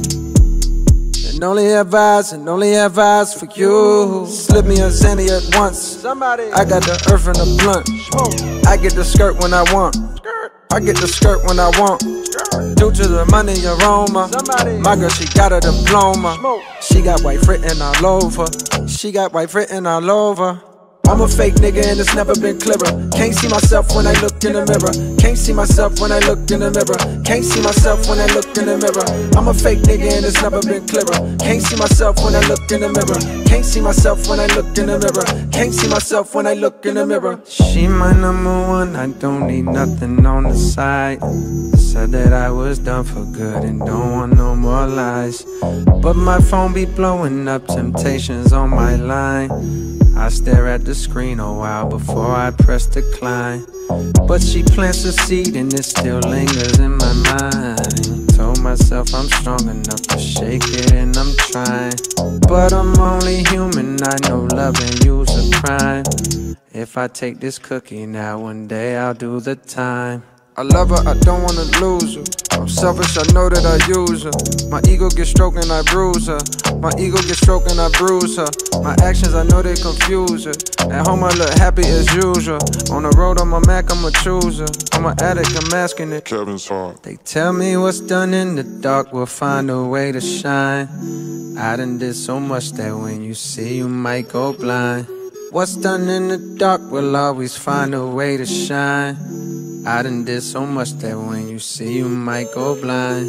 And only have eyes for you. Slip me a xanny at once. I got the earth and the blunt. I get the skirt when I want. I get the skirt when I want. Due to the money aroma, my girl, she got a diploma. She got white written all over. She got white written all over. I'm a fake nigga and it's never been clearer. Can't see myself when I look in the mirror. Can't see myself when I look in the mirror. Can't see myself when I look in the mirror. I'm a fake nigga and it's never been clearer. Can't see myself when I look in the mirror. Can't see myself when I look in the mirror. Can't see myself when I look in the mirror. She my number one, I don't need nothing on the side. Said that I was done for good and don't want no more lies. But my phone be blowing up temptations on my line. I stare at the screen a while before I press decline. But she plants a seed and it still lingers in my mind. Told myself I'm strong enough to shake it and I'm trying. But I'm only human, I know loving you's a crime. If I take this cookie now, one day I'll do the time. I love her, I don't wanna lose her. I'm selfish, I know that I use her. My ego gets stroked and I bruise her. My ego gets stroked and I bruise her. My actions, I know they confuse her. At home, I look happy as usual. On the road, I'm a Mac, I'm a chooser. I'm an addict, I'm asking it. Kevin's heart. They tell me what's done in the dark will find a way to shine. I done did so much that when you see, you might go blind. What's done in the dark will always find a way to shine. I done did so much that when you see, you might go blind.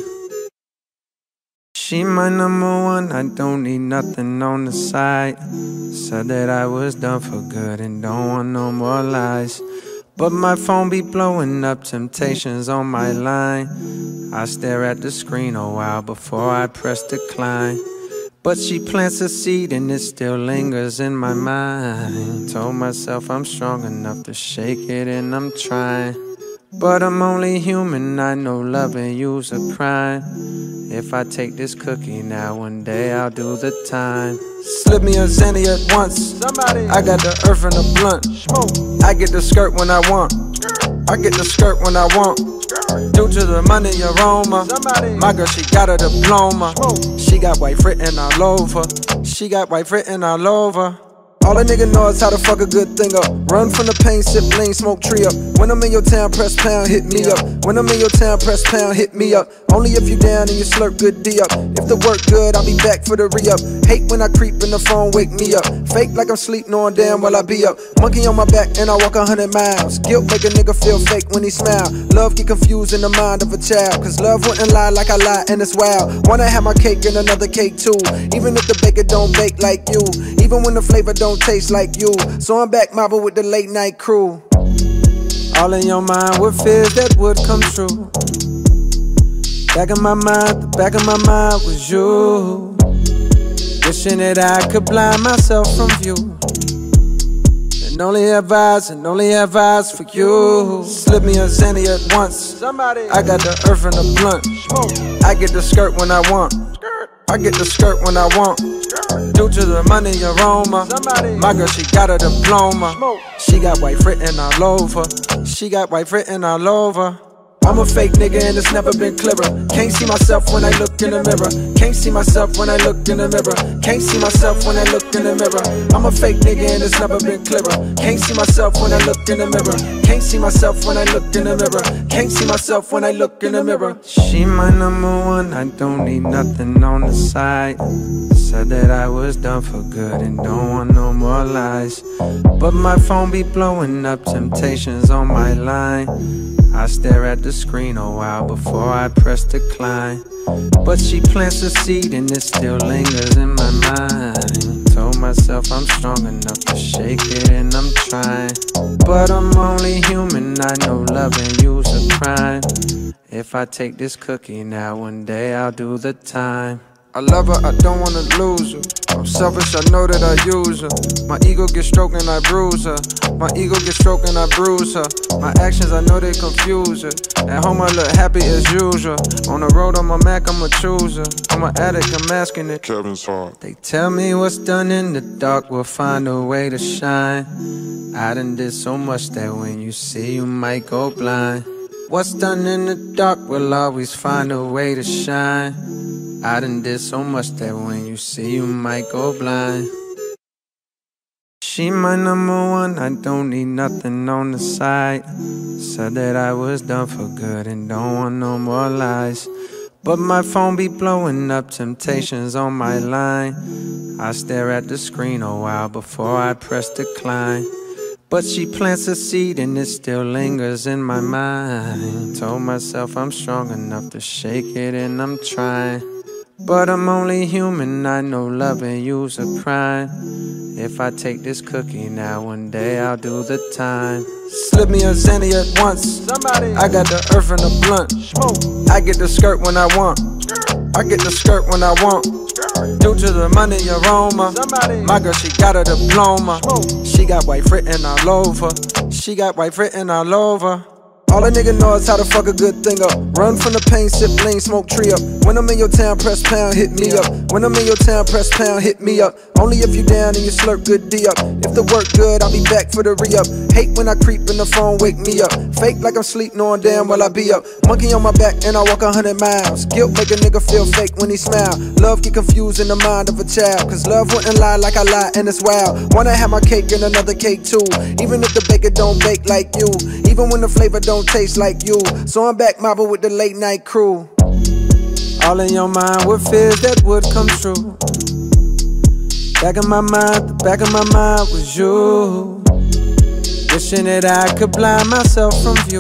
She my number one, I don't need nothing on the side. Said that I was done for good and don't want no more lies. But my phone be blowing up temptations on my line. I stare at the screen a while before I press decline. But she plants a seed and it still lingers in my mind. Told myself I'm strong enough to shake it and I'm trying. But I'm only human, I know loving you's a crime. If I take this cookie now, one day I'll do the time. Slip me a xanny at once. I got the earth and the blunt. I get the skirt when I want. I get the skirt when I want. Due to the money aroma, my girl, she got a diploma. She got white written all over. She got white written all over. All a nigga know is how to fuck a good thing up. Run from the pain, sip lean, smoke tree up. When I'm in your town, press pound, hit me up. When I'm in your town, press pound, hit me up. Only if you down and you slurp good D up. If the work good, I'll be back for the re-up. Hate when I creep in the phone, wake me up. Fake like I'm sleep, knowing damn well I be up. Monkey on my back and I walk 100 miles. Guilt make a nigga feel fake when he smile. Love get confused in the mind of a child. Cause love wouldn't lie like I lie and it's wild. Wanna have my cake and another cake too. Even if the baker don't bake like you. Even when the flavor don't taste like you. So I'm back mobbing with the late night crew. All in your mind with fears that would come true. Back in my mind, the back of my mind was you. Wishing that I could blind myself from view. And only have eyes for you. Slip me a xanny at once. I got the earth and the blunt. I get the skirt when I want. I get the skirt when I want. Due to the money aroma. My girl, she got a diploma. She got white written all over. She got white written all over. I'm a fake nigga and it's never been clearer. Can't see myself when I look in the mirror. Can't see myself when I look in the mirror. Can't see myself when I look in the mirror. I'm a fake nigga and it's never been clearer. Can't see myself when I look in the mirror. Can't see myself when I look in the mirror. Can't see myself when I look in the mirror. She my number one, I don't need nothing on the side. Said that I was done for good and don't want no more lies. But my phone be blowing up temptations on my line. I stare at the screen a while before I press decline. But she plants a seed and it still lingers in my mind. Told myself I'm strong enough to shake it and I'm trying. But I'm only human, I know loving you's a crime. If I take this cookie now, one day I'll do the time. I love her, I don't wanna lose her. I'm selfish, I know that I use her. My ego gets stroked and I bruise her. My ego gets stroked and I bruise her. My actions, I know they confuse her. At home I look happy as usual. On the road I'm a Mac, I'm a chooser. I'm an addict, I'm asking it. Kevin's heart. They tell me what's done in the dark will find a way to shine. I done did so much that when you see you might go blind. What's done in the dark will always find a way to shine. I done did so much that when you see you might go blind. She my number one, I don't need nothing on the side. Said that I was done for good and don't want no more lies. But my phone be blowing up temptations on my line. I stare at the screen a while before I press decline. But she plants a seed and it still lingers in my mind. Told myself I'm strong enough to shake it and I'm trying. But I'm only human, I know loving you's a crime. If I take this cookie now, one day I'll do the time. Slip me a xanny at once. I got the earth and the blunt. I get the skirt when I want. I get the skirt when I want. Due to the money aroma. My girl, she got a diploma. She got white written all over. She got white written all over. All a nigga know is how to fuck a good thing up. Run from the pain, sip lean, smoke tree up. When I'm in your town, press pound, hit me up. When I'm in your town, press pound, hit me up. Only if you down and you slurp good D up. If the work good, I'll be back for the re-up. Hate when I creep in the phone, wake me up. Fake like I'm sleep, knowing damn well I be up. Monkey on my back and I walk 100 miles. Guilt make a nigga feel fake when he smile. Love get confused in the mind of a child. Cause love wouldn't lie like I lie and it's wild. Wanna have my cake and another cake too. Even if the baker don't bake like you. Even when the flavor don't taste like you. So I'm back mobbing with the late night crew. All in your mind with fears that would come true. Back in my mind, the back of my mind was you. Wishing that I could blind myself from view.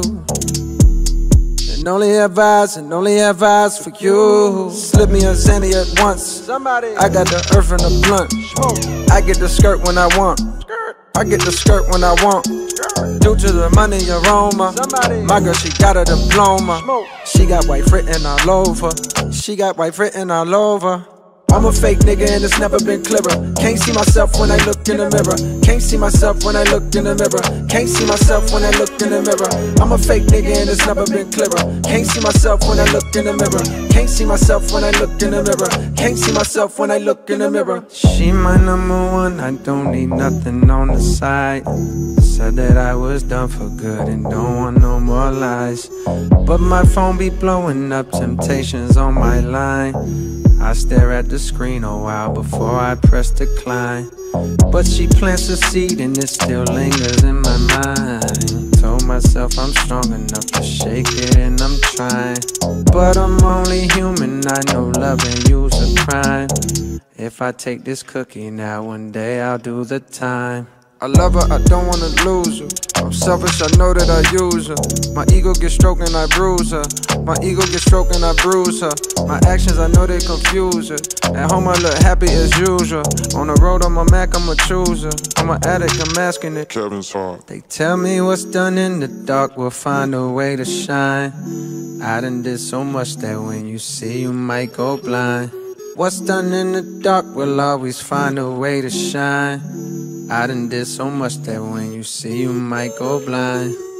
And only have eyes for you. Slip me a xanny at once. I got the earth and the blunt. I get the skirt when I want. I get the skirt when I want. Due to the money aroma. My girl, she got a diploma. She got white written all over. She got white written all over. I'm a fake nigga and it's never been clearer. Can't see myself when I look in the mirror. Can't see myself when I look in the mirror. Can't see myself when I look in the mirror. I'm a fake nigga and it's never been clearer. Can't see myself when I look in the mirror. Can't see myself when I look in the mirror. Can't see myself when I look in the mirror. She my number one, I don't need nothing on the side. Said that I was done for good and don't want no more lies. But my phone be blowing up temptations on my line. I stare at the screen a while before I press decline. But she plants a seed and it still lingers in my mind. Told myself I'm strong enough to shake it and I'm trying. But I'm only human, I know loving you's a crime. If I take this cookie now, one day I'll do the time. I love her, I don't wanna lose her. I'm selfish, I know that I use her. My ego gets stroked and I bruise her. My ego gets stroked and I bruise her. My actions, I know they confuse her. At home I look happy as usual. On the road I'm a Mac, I'm a chooser. I'm an addict, I'm asking it. Kevin's heart. They tell me what's done in the dark will find a way to shine. I done did so much that when you see you might go blind. What's done in the dark will always find a way to shine. I done did so much that when you see you might go blind.